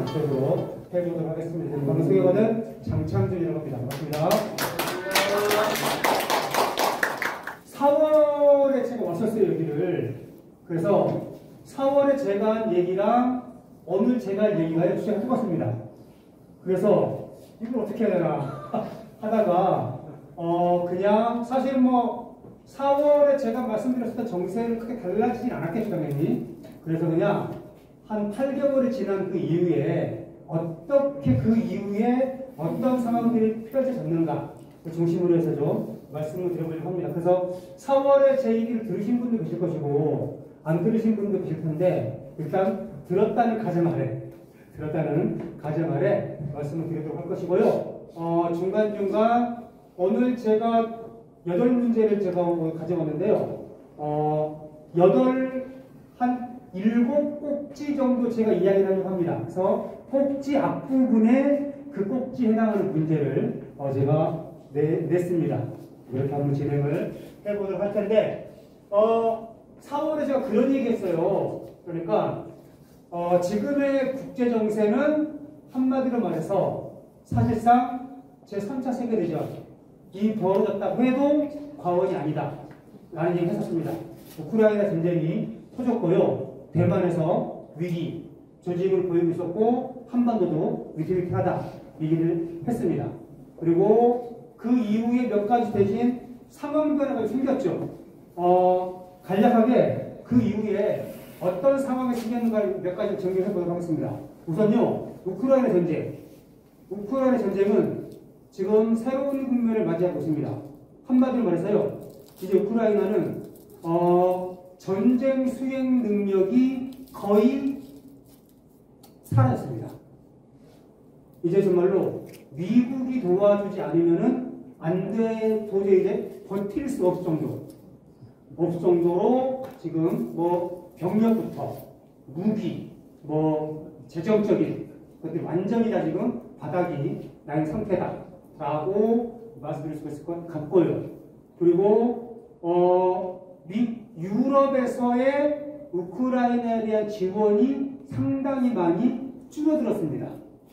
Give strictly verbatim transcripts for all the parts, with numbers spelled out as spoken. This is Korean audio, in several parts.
되도록 해보도록 하겠습니다. 방송에거는 장창준이라고 합니다. 반갑습니다. 사월에 제가 왔었어요, 여기를. 그래서 사월에 제가 한 얘기랑 오늘 제가 할 얘기가 주제가 똑같습니다. 그래서 이걸 어떻게 해야 되나 하다가 어 그냥 사실 뭐 사월에 제가 말씀드렸을 때 정세는 크게 달라지진 않았겠죠, 당연히. 그래서 그냥 한 팔 개월이 지난 그 이후에 어떻게 그 이후에 어떤 상황들이 펼쳐졌는가 그 중심으로 해서 좀 말씀을 드려보려고 합니다. 그래서 사월에 제 얘기를 들으신 분도 계실 것이고 안 들으신 분도 계실 텐데 일단 들었다는 가정 아래 들었다는 가정 아래 말씀을 드리도록 할 것이고요. 어, 중간중간 오늘 제가 여덟 문제를 제가 가져왔는데요. 어, 여덟, 한 일곱 꼭지 정도 제가 이야기를 하려고 합니다. 그래서 꼭지 앞부분에 그 꼭지에 해당하는 문제를 어, 제가 내, 냈습니다. 이렇게 한번 진행을 해보도록 할 텐데, 어, 사월에 제가 그런 얘기 했어요. 그러니까, 어, 지금의 국제정세는 한마디로 말해서 사실상 제삼 차 세계대전 이 벌어졌다고 해도 과언이 아니다 라는 얘기 했었습니다. 우크라이나 전쟁이 터졌고요. 대만에서 위기, 조짐을 보이고 있었고 한반도도 위태위태하다 얘기를 했습니다. 그리고 그 이후에 몇 가지 대신 상황 변화가 생겼죠. 어, 간략하게 그 이후에 어떤 상황이 생겼는가 몇 가지 정리해 보도록 하겠습니다. 우선요, 우크라이나 전쟁. 우크라이나 전쟁은 지금 새로운 국면을 맞이하고 있습니다. 한마디로 말해서요, 이제 우크라이나는 어, 전쟁 수행 능력이 거의 사라졌습니다. 이제 정말로 미국이 도와주지 않으면은 안 돼, 도저히 이제 버틸 수 없을 정도, 없을 정도로 지금 뭐 병력부터 무기, 뭐 재정적인 것들이 완전히 다 지금 바닥이 나 있는 상태다라고 말씀드릴 수 있을 것 같고요. 그리고 어, 미, 유럽에서의 우크라이나에 대한 지원이 상당히 많이 줄어들었습니다.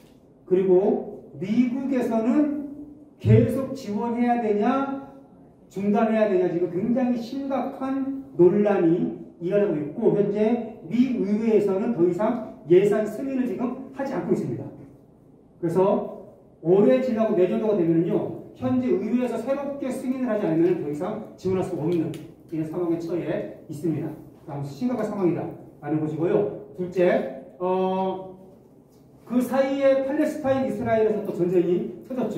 그리고 미국에서는 계속 지원해야 되냐 중단해야 되냐 지금 굉장히 심각한 논란이 일어나고 있고 현재 미 의회에서는 더 이상 예산 승인을 지금 하지 않고 있습니다. 그래서 올해 지나고 내년도가 되면요 현재 의회에서 새롭게 승인을 하지 않으면 더 이상 지원할 수 없는 이런 상황에 처해 있습니다. 아주 심각한 상황이다 라는 것이고요. 둘째, 어, 그 사이에 팔레스타인 이스라엘에서 또 전쟁이 터졌죠.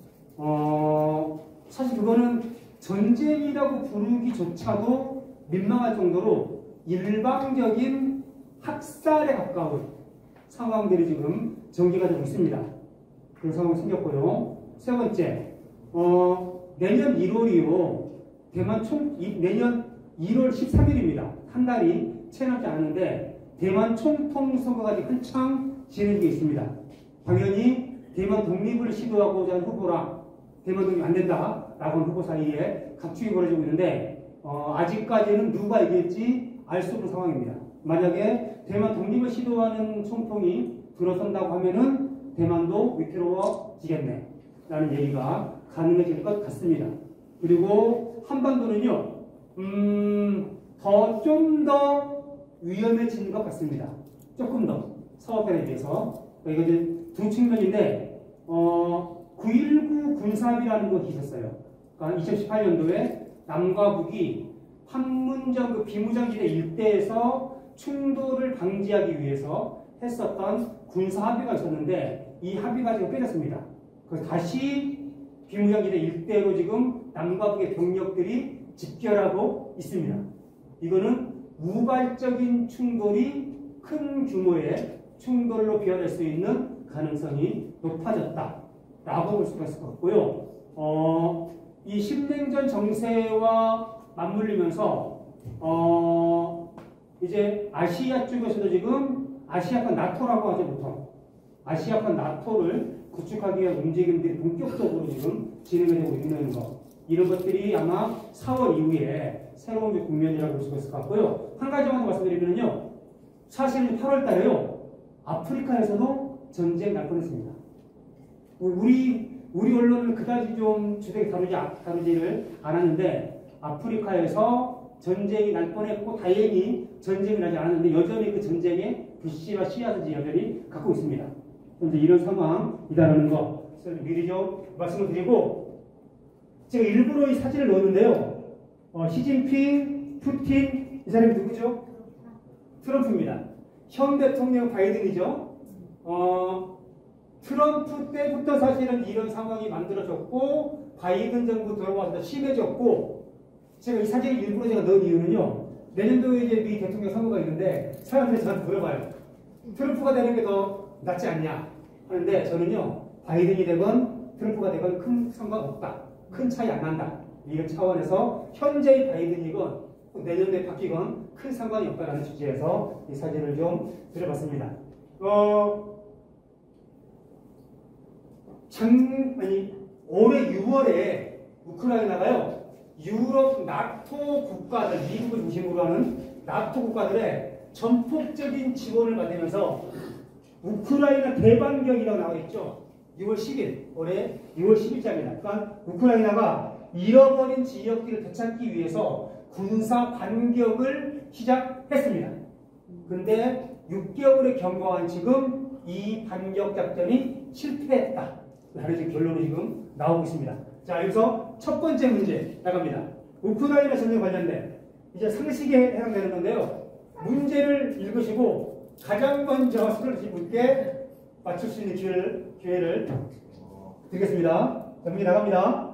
어, 사실 그거는 전쟁이라고 부르기조차도 민망할 정도로 일방적인 학살에 가까운 상황들이 지금 전개가 되고 있습니다. 그런 상황이 생겼고요. 세 번째, 어, 내년 일월이요. 대만 총, 이, 내년 일월 십삼일입니다. 한 달이 채 남지 않았는데 대만 총통 선거가 아직 한창 진행 중에 있습니다. 당연히 대만 독립을 시도하고자 하는 후보랑 대만 독립 안 된다 라고 하는 후보 사이에 각축이 벌어지고 있는데 어, 아직까지는 누가 이길지 알 수 없는 상황입니다. 만약에 대만 독립을 시도하는 총통이 들어선다고 하면은 대만도 위태로워지겠네 라는 얘기가 가능해질 것 같습니다. 그리고 한반도는요 음, 더 좀 더 위험해지는 것 같습니다. 조금 더 서방에 비해서. 그러니까 이게 두 측면인데 어, 구일구 군사합의라는 것이 있었어요. 그러니까 이천십팔년도에 남과 북이 판문점 그 비무장지대 일대에서 충돌을 방지하기 위해서 했었던 군사합의가 있었는데 이 합의가 지금 깨졌습니다. 그래서 다시 비무장지대 일대로 지금 남과 북의 병력들이 집결하고 있습니다. 이거는 우발적인 충돌이 큰 규모의 충돌로 비화될 수 있는 가능성이 높아졌다라고 볼 수가 있을 것 같고요. 어, 이 신냉전 정세와 맞물리면서 어, 이제 아시아 쪽에서도 지금 아시아판 나토라고 하죠 보통 아시아판 나토를 구축하기 위한 움직임들이 본격적으로 지금 진행이 되고 있는 것 이런 것들이 아마 사월 이후에 새로운 국면이라고 볼 수가 있을 것 같고요. 한 가지만 더 말씀드리면요. 사실 팔월 달에요. 아프리카에서도 전쟁 날 뻔했습니다. 우리 우리 언론은 그다지 좀 주되게 다루지 다루지를 않았는데 아프리카에서 전쟁이 날 뻔했고 다행히 전쟁이 나지 않았는데 여전히 그 전쟁의 불씨와 씨앗을 여전히 갖고 있습니다. 현재 이런 상황이다라는 거 미리 좀 말씀을 드리고 제가 일부러 이 사진을 넣었는데요. 어, 시진핑, 푸틴 이 사람이 누구죠? 트럼프입니다. 현 대통령 바이든이죠. 어, 트럼프 때부터 사실은 이런 상황이 만들어졌고 바이든 정부 들어와서 심해졌고 제가 이 사진을 일부러 제가 넣은 이유는요. 내년도에 이제 미 대통령 선거가 있는데 사람들이 저한테 물어봐요. 트럼프가 되는 게 더 낫지 않냐 하는데 저는요. 바이든이 되건 트럼프가 되건 큰 상관없다. 큰 차이 안 난다. 이런 차원에서 현재의 바이든이건 내년도에 바뀌건 큰 상관이 없다라는 취지에서 이 사진을 좀 드려봤습니다. 어, 장, 아니, 올해 유월에 우크라이나가요, 유럽 나토 국가들, 미국을 중심으로 하는 나토 국가들의 전폭적인 지원을 받으면서 우크라이나 대반격이라고 나와 있죠. 유월 십일, 올해 유월 십일자입니다. 그러니까 우크라이나가 잃어버린 지역들을 되찾기 위해서 군사 반격을 시작했습니다. 그런데 육 개월의 경과한 지금 이 반격 작전이 실패했다. 라는 지금 결론이 지금 나오고 있습니다. 자, 여기서 첫 번째 문제 나갑니다. 우크라이나 전쟁 관련된 이제 상식에 해당되는 건데요. 문제를 읽으시고 가장 먼저 스크롤 분께 맞출 수 있는 기회를, 기회를 드리겠습니다. 자, 문제 나갑니다.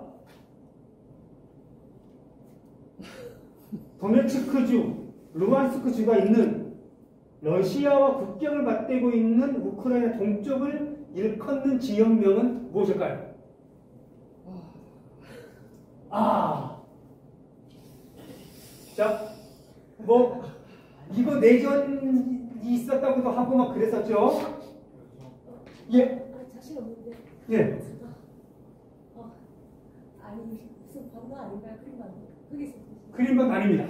도네츠크주, 루안스크주가 있는 러시아와 국경을 맞대고 있는 우크라이나 동쪽을 일컫는 지역명은 무엇일까요? 아, 자, 뭐 이거 내전이 있었다고도 하고 막 그랬었죠? 예. 자신 없는데. 예. 어, 아니 무슨 번호 아닌가요? 그림방. 거기서. 그림방 아닙니다.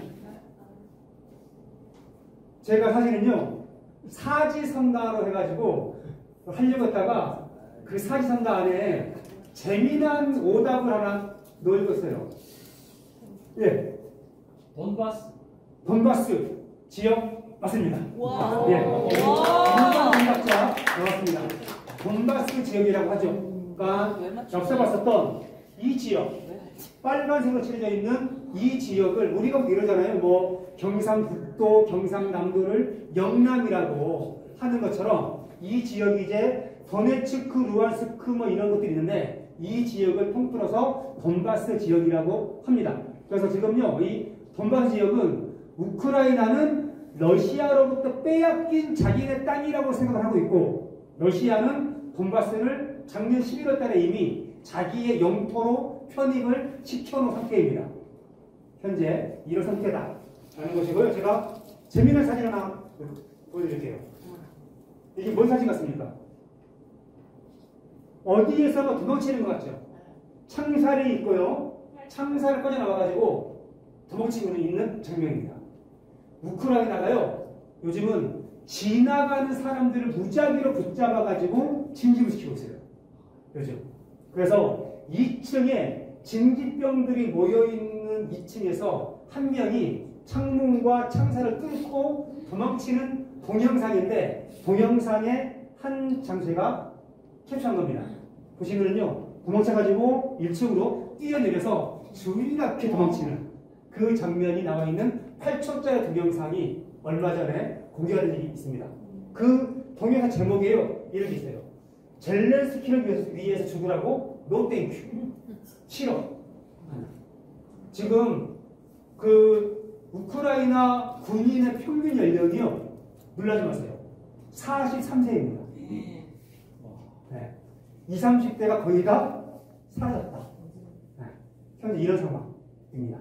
제가 사실은요 사지선다로 해가지고 하려고 했다가 그 사지선다 안에 재미난 오답을 하나 넣어줬어요. 예. 돈바스. 돈바스 지역 맞습니다. 와. 예. 정답자 나왔습니다. 돈바스 지역이라고 하죠. 그러니까 옆서 봤었던 이 지역, 빨간색으로 칠해져 있는 이 지역을 우리가 이러잖아요. 뭐 경상북도, 경상남도를 영남이라고 하는 것처럼 이 지역이 이제 도네츠크, 루안스크 뭐 이런 것들이 있는데 이 지역을 통틀어서 돈바스 지역이라고 합니다. 그래서 지금요, 이 돈바스 지역은 우크라이나는 러시아로부터 빼앗긴 자기네 땅이라고 생각을 하고 있고 러시아는 돈바스를 작년 십일월 달에 이미 자기의 영토로 편입을 시켜놓은 상태입니다. 현재 이런 상태다 라는 것이고요. 제가 재미난 사진 하나 보여드릴게요. 이게 뭔 사진 같습니까? 어디에서가 도망치는 것 같죠? 창살이 있고요. 창살 꺼져나와가지고 도망치고 있는 장면입니다. 우크라이나가요. 요즘은 지나가는 사람들을 무작위로 붙잡아가지고 진집을 시키고 있어요. 요즘. 그래서 이 층에 진기병들이 모여있는 이 층에서 한 명이 창문과 창살을 뚫고 도망치는 동영상인데 동영상의 한 장소가 캡처한 겁니다. 보시면은요, 도망쳐가지고 일 층으로 뛰어내려서 줄이렇게 도망치는 그 장면이 나와 있는 팔 초짜리 동영상이 얼마 전에 공개된 일이 있습니다. 그 동영상 제목이에요. 이런 게 있어요. 젤렌스키를 위해서, 위해서 죽으라고 노 땡큐. 싫어. 지금 그 우크라이나 군인의 평균 연령이요. 놀라지 마세요. 사십삼 세입니다. 네. 이십, 삼십 대가 거의 다 사라졌다. 네. 현재 이런 상황입니다.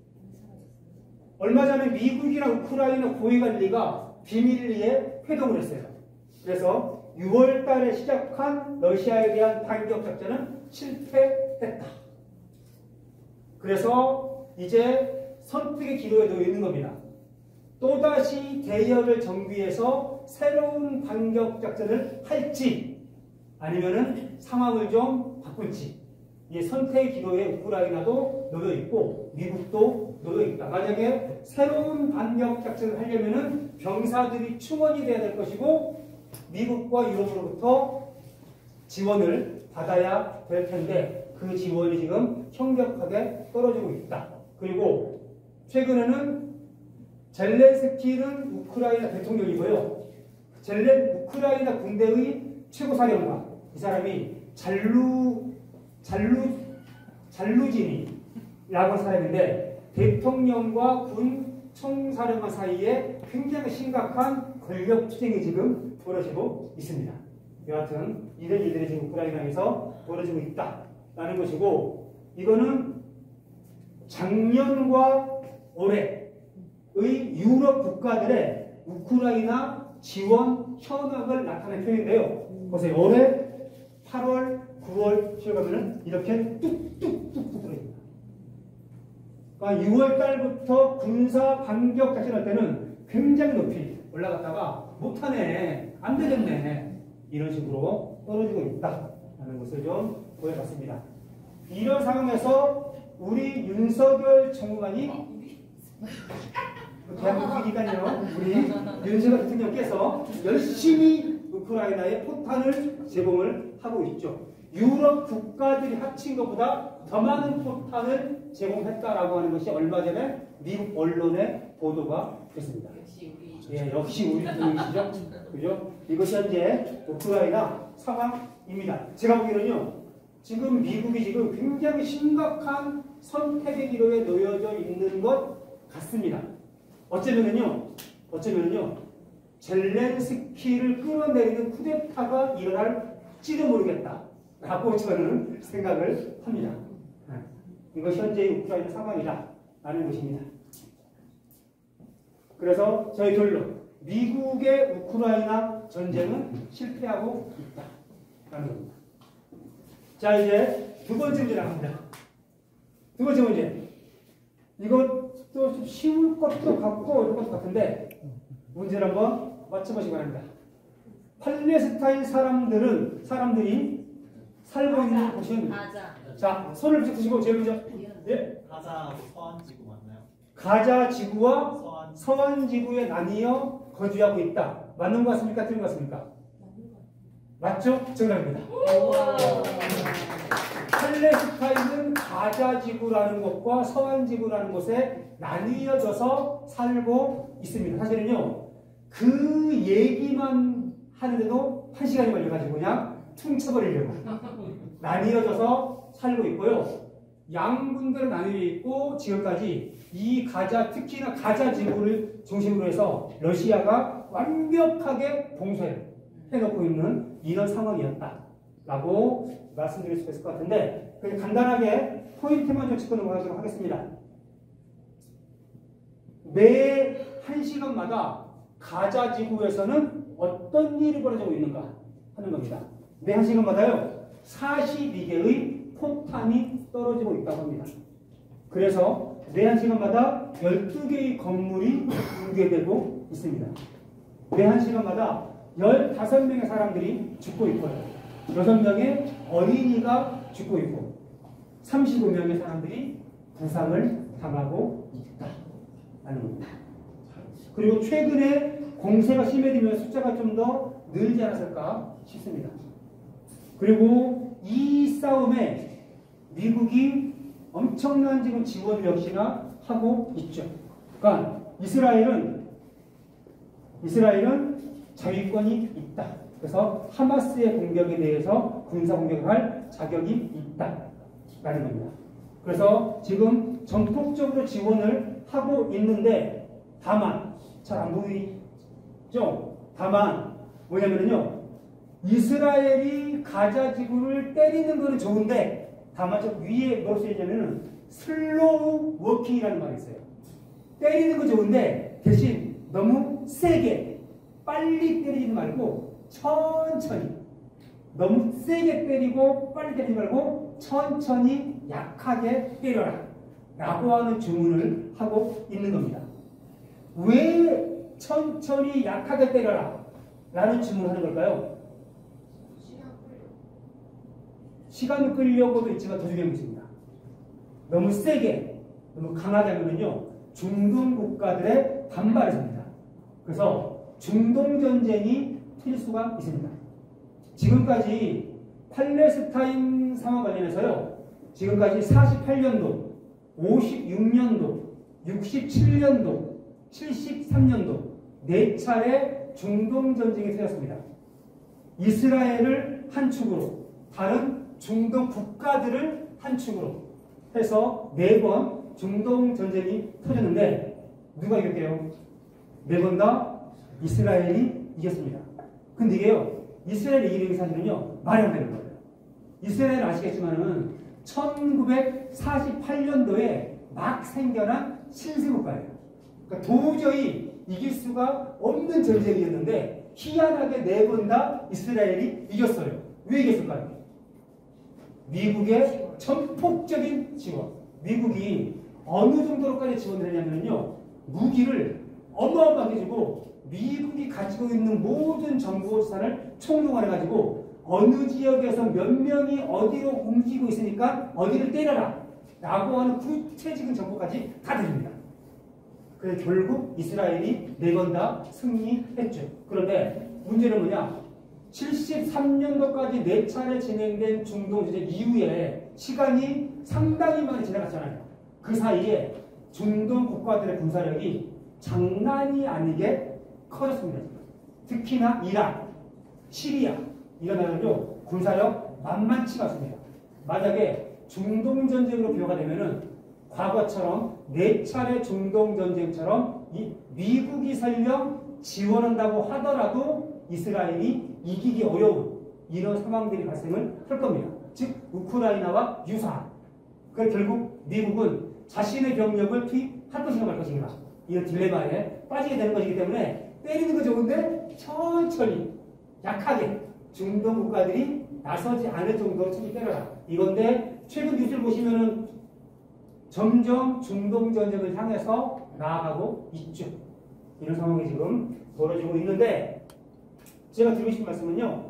얼마 전에 미국이랑 우크라이나 고위관리가 비밀리에 회동을 했어요. 그래서 유월 달에 시작한 러시아에 대한 반격 작전은 실패했다. 그래서 이제 선택의 기로에 놓여 있는 겁니다. 또다시 대열을 정비해서 새로운 반격 작전을 할지 아니면은 상황을 좀 바꿀지. 이 선택 기로에 우크라이나도 놓여 있고 미국도 놓여 있다. 만약에 새로운 반격 작전을 하려면은 병사들이 충원이 돼야 될 것이고 미국과 유럽으로부터 지원을 받아야 될 텐데 그 지원이 지금 현격하게 떨어지고 있다. 그리고 최근에는 젤렌스키는 우크라이나 대통령이고요. 젤렌 우크라이나 군대의 최고사령관 이 사람이 잘루 잘루 잘루지니라고 하는 사람인데 대통령과 군 총사령관 사이에 굉장히 심각한 권력 투쟁이 지금 벌어지고 있습니다. 여하튼 이런 일들이 지금 우크라이나에서 벌어지고 있다라는 것이고 이거는 작년과 올해의 유럽 국가들의 우크라이나 지원 현황을 나타낸 표인데요. 보세요. 올해 팔월, 구월 시험하면은 이렇게 뚝뚝뚝뚝 들어있습니다. 그러니까 유월 달부터 군사 반격 작전할 때는 굉장히 높이 올라갔다가 못하네, 안 되겠네 이런 식으로 떨어지고 있다라는 것을 좀 보여봤습니다. 이런 상황에서 우리 윤석열 정부관이 대한민국이니까요. 우리 윤석열 대통령께서 열심히 우크라이나에 포탄을 제공을 하고 있죠. 유럽 국가들이 합친 것보다 더 많은 포탄을 제공했다라고 하는 것이 얼마 전에 미국 언론의 보도가 됐습니다. 역시 우리 예, 역시 우리 분이시죠. 그죠? 이것이 현재 우크라이나 상황입니다. 제가 보기에는요, 지금 미국이 지금 굉장히 심각한 선택의 기로에 놓여져 있는 것 같습니다. 어쩌면은요, 어쩌면은요, 젤렌스키를 끌어내리는 쿠데타가 일어날지도 모르겠다라고 저는 생각을 합니다. 이것이 현재의 우크라이나 상황이다라는 것입니다. 그래서 저희 결론, 미국의 우크라이나 전쟁은 실패하고 있다라는 겁니다. 자, 이제 두 번째 문제 나갑니다. 두 번째 문제. 이것도 좀 쉬울 것도 같고 어려울 것도 같은데 문제를 한번 맞춰보시기 바랍니다. 팔레스타인 사람들은 사람들이 살고 있는 곳은 가자. 자, 손을 붙이시고 제일 먼저 예, 가자 서한 지구 맞나요? 가자 지구와 서한 서한 지구에 나뉘어 거주하고 있다. 맞는 것 같습니까? 틀린 것 같습니까? 맞죠? 정답입니다. 팔레스타인은 가자 지구라는 곳과 서한 지구라는 곳에 나뉘어져서 살고 있습니다. 사실은요, 그 얘기만 하는데도 한 시간이 걸려가지고 그냥 퉁쳐버리려고 나뉘어져서 살고 있고요. 양분들은 나뉘어 있고 지금까지 이 가자, 특히나 가자 지구를 중심으로 해서 러시아가 완벽하게 봉쇄 해놓고 있는 이런 상황이었다라고 말씀드릴 수 있을 것 같은데 그냥 간단하게 포인트만 좀 짚고 넘어가도록 하겠습니다. 매 한 시간마다 가자 지구에서는 어떤 일이 벌어지고 있는가 하는 겁니다. 매 한 시간마다요 사십이 개의 폭탄이 떨어지고 있다고 합니다. 그래서 매 한 시간마다 열두 개의 건물이 붕괴되고 있습니다. 매 한 시간마다 열다섯 명의 사람들이 죽고 있고요. 여섯 명의 어린이가 죽고 있고 삼십오 명의 사람들이 부상을 당하고 있다라는 겁니다. 그리고 최근에 공세가 심해지면 숫자가 좀 더 늘지 않았을까 싶습니다. 그리고 이 싸움에 미국이 엄청난 지금 지원 역시나 하고 있죠. 그러니까 이스라엘은 이스라엘은 자위권이 있다. 그래서 하마스의 공격에 대해서 군사 공격을 할 자격이 있다라는 겁니다. 그래서 지금 전폭적으로 지원을 하고 있는데 다만 잘 안 보이죠? 다만 뭐냐면요, 이스라엘이 가자 지구를 때리는 것은 좋은데 다만 저 위에 뭐로 쓰이냐면은 슬로우 워킹이라는 말이 있어요. 때리는 건 좋은데 대신 너무 세게 빨리 때리지 말고 천천히, 너무 세게 때리고 빨리 때리지 말고 천천히 약하게 때려라 라고 하는 주문을 하고 있는 겁니다. 왜 천천히 약하게 때려라 라는 주문을 하는 걸까요? 시간 끌려고도 있지만 더 중요한 게 있습니다. 너무 세게, 너무 강하게 하면요, 중동 국가들의 반발을 삽니다. 그래서 중동 전쟁이 터질 수가 있습니다. 지금까지 팔레스타인 상황 관련해서요, 지금까지 사십팔 년도, 오십육 년도, 육십칠 년도, 칠십삼 년도 네 차례 중동 전쟁이 터졌습니다. 이스라엘을 한 축으로, 다른 중동 국가들을 한 축으로 해서 네 번 중동 전쟁이 터졌는데 누가 이겼게요? 네 번 다 이스라엘이 이겼습니다. 근데 이게요, 이스라엘이 이기는 게 사실은요, 말이 안 되는 거예요. 이스라엘은 아시겠지만은 천구백사십팔 년도에 막 생겨난 신세국가예요. 그러니까 도저히 이길 수가 없는 전쟁이었는데 희한하게 네 번 다 이스라엘이 이겼어요. 왜 이겼을까요? 미국의 전폭적인 지원. 미국이 어느 정도로까지 지원을 했냐면요, 무기를 어마어마하게 주고 미국이 가지고 있는 모든 정보산을 총동원해가지고 어느 지역에서 몇 명이 어디로 움직이고 있으니까 어디를 때려라 라고 하는 구체적인 정보까지 다 드립니다. 그래서 결국 이스라엘이 네 번 다 승리했죠. 그런데 문제는 뭐냐? 칠십삼 년도까지 네 차례 진행된 중동전쟁 이후에 시간이 상당히 많이 지나갔잖아요. 그 사이에 중동 국가들의 군사력이 장난이 아니게 커졌습니다. 특히나 이란, 시리아 이런 나라는요, 군사력 만만치 않습니다. 만약에 중동전쟁으로 비교가 되면은 과거처럼 네 차례 중동전쟁처럼 이 미국이 설령 지원한다고 하더라도 이스라엘이 이기기 어려운 이런 상황들이 발생을 할 겁니다. 즉 우크라이나와 유사한. 그래서 결국 미국은 자신의 병력을 투입할 것인가 말 것인가 이런 딜레마에 빠지게 되는 것이기 때문에 때리는 거 좋은데 천천히 약하게 중동 국가들이 나서지 않을 정도로 천천히 때려라 이건데, 최근 뉴스를 보시면은 점점 중동 전쟁을 향해서 나아가고 있죠. 이런 상황이 지금 벌어지고 있는데, 제가 드리고 싶은 말씀은요,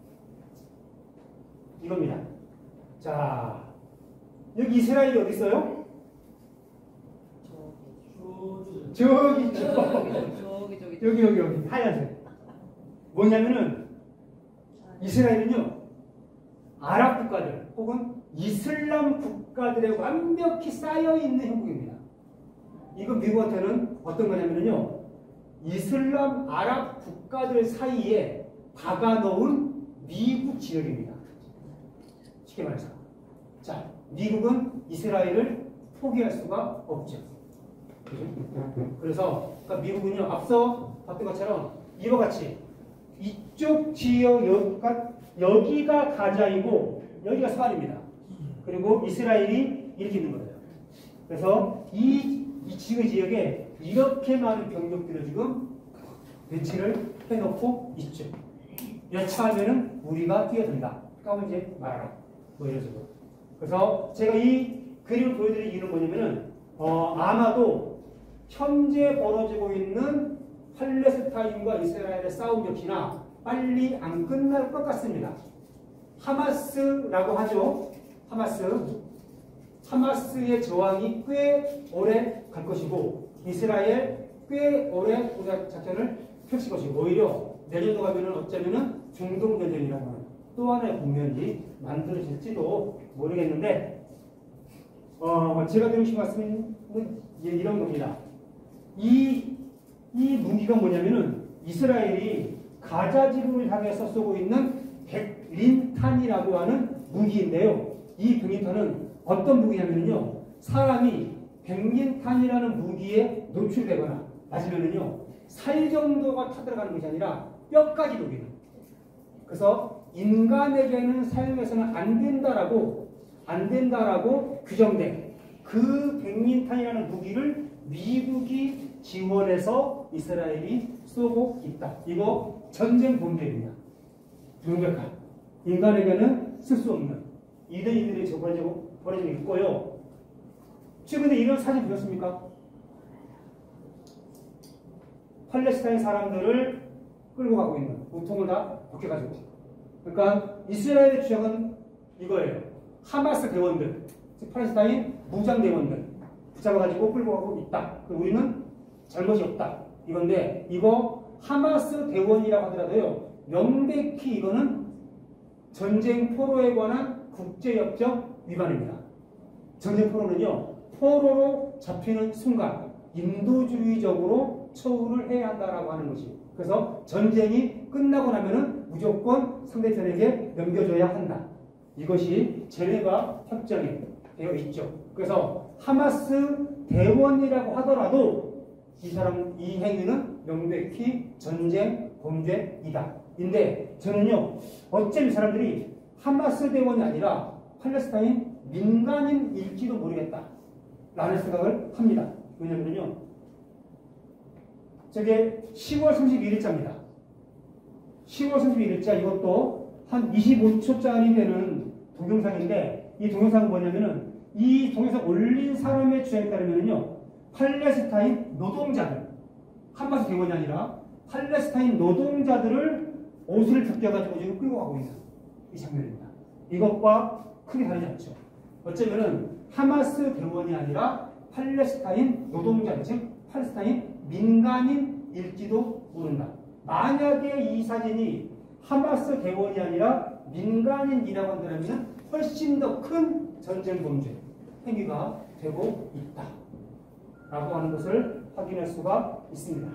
이겁니다. 자, 여기 이스라엘이 어디 있어요? 저기, 저기, 저기, 여기, 여기, 여기, 하얀색. 뭐냐면은, 이스라엘은요, 아랍 국가들, 혹은 이슬람 국가들에 완벽히 쌓여있는 형국입니다. 이거 미국한테는 어떤 거냐면요, 이슬람 아랍 국가들 사이에 박아놓은 미국 지역입니다. 쉽게 말해서. 자, 미국은 이스라엘을 포기할 수가 없죠. 그래서 그러니까 미국은요, 앞서 봤던 것처럼 이와 같이 이쪽 지역 여기가, 여기가 가자이고 여기가 서안입니다. 그리고 이스라엘이 이렇게 있는 거예요. 그래서 이, 이 지금 지역에 이렇게 많은 병력들을 지금 배치를 해놓고 있죠. 여차하면은 우리가 뛰어든다. 까면 이제 말아라. 뭐 이런 식으로. 그래서 제가 이 그림을 보여드린 이유는 뭐냐면은, 어, 아마도 현재 벌어지고 있는 팔레스타인과 이스라엘의 싸움 역시나 빨리 안 끝날 것 같습니다. 하마스라고 하죠. 하마스. 하마스의 저항이 꽤 오래 갈 것이고, 이스라엘 꽤 오래 군사 작전을 펼칠 것이고, 오히려 내년도 가면은 어쩌면은 중동전쟁이라고 하는 또 하나의 국면이 만들어질지도 모르겠는데, 어, 제가 드리고 싶은 말씀은 이런 겁니다. 이, 이 무기가 뭐냐면은 이스라엘이 가자 지구를 향해서 쏘고 있는 백린탄이라고 하는 무기인데요. 이 백린탄은 어떤 무기냐면요, 사람이 백린탄이라는 무기에 노출되거나 맞으면은요, 살 정도가 타들어가는 것이 아니라 뼈까지 녹이는. 그래서 인간에게는 사용해서는 안 된다라고 안 된다라고 규정된 그 백린탄이라는 무기를 미국이 지원해서 이스라엘이 쏘고 있다. 이거 전쟁 범죄입니다. 명백한. 인간에게는 쓸 수 없는 이런 일들이 벌어지고 벌어지고 있고요. 최근에 이런 사진 보셨습니까? 팔레스타인 사람들을 끌고 가고 있는, 보통을 다 벗겨가지고. 그러니까 이스라엘의 주장은 이거예요. 하마스 대원들, 즉 팔레스타인 무장 대원들 붙잡아가지고 끌고 가고 있다. 우리는 잘못이 없다. 이건데 이거 하마스 대원이라고 하더라도요. 명백히 이거는 전쟁 포로에 관한 국제협정 위반입니다. 전쟁 포로는요. 포로로 잡히는 순간 인도주의적으로 처우를 해야 한다라고 하는 것이. 그래서 전쟁이 끝나고 나면은 무조건 상대편에게 넘겨줘야 한다. 이것이 제네바 협정에 되어 있죠. 그래서 하마스 대원이라고 하더라도 이 사람 이 행위는 명백히 전쟁 범죄이다. 인데 저는요 어쩜 이 사람들이 하마스 대원이 아니라 팔레스타인 민간인일지도 모르겠다 라는 생각을 합니다. 왜냐면요 저게 시월 삼십일일자입니다. 시월 삼십일일자 이것도 한 이십오 초짜리 되는 동영상인데 이 동영상은 뭐냐면은 이 동영상 올린 사람의 주장에 따르면요 팔레스타인 노동자들 하마스 대원이 아니라 팔레스타인 노동자들을 옷을 벗겨가지고 지금 끌고 가고 있는 이 장면입니다. 이것과 크게 다르지 않죠. 어쩌면은 하마스 대원이 아니라 팔레스타인 노동자, 즉 팔레스타인 민간인일지도 모른다. 만약에 이 사진이 하마스 대원이 아니라 민간인이라고 한다면 훨씬 더 큰 전쟁 범죄 행위가 되고 있다. 라고 하는 것을 확인할 수가 있습니다.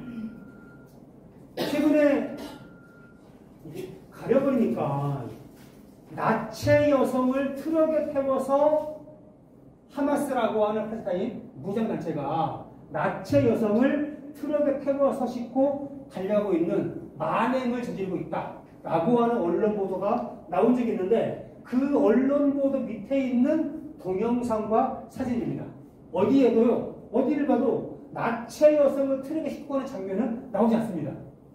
최근에 이게 가려버리니까 나체 여성을 트럭에 태워서 하마스라고 하는 팔레스타인 무장단체가 나체 여성을 트럭에 태워서 싣고 달려가고 있는 만행을 저지르고 있다라고 하는 언론 보도가 나온 적이 있는데 그 언론 보도 밑에 있는 동영상과 사진입니다. 어디에도요, 어디를 봐도 나체 여성을 트럭에 싣고 가는 장면은 나오지 않습니다.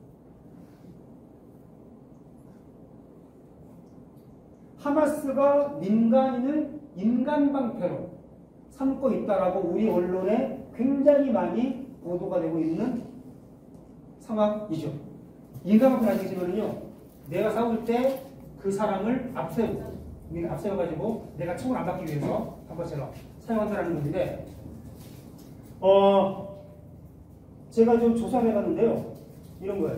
하마스가 민간인을 인간방패로 삼고 있다라고 우리 언론에 굉장히 많이 보도가 되고 있는 상황이죠. 인간방패 아시겠지만요, 내가 싸울 때 그 사람을 앞세우고, 앞세워가지고 내가 총을 안 받기 위해서 한 번처럼 사용한다는 건데, 어, 제가 좀 조사를 해봤는데요, 이런 거예요.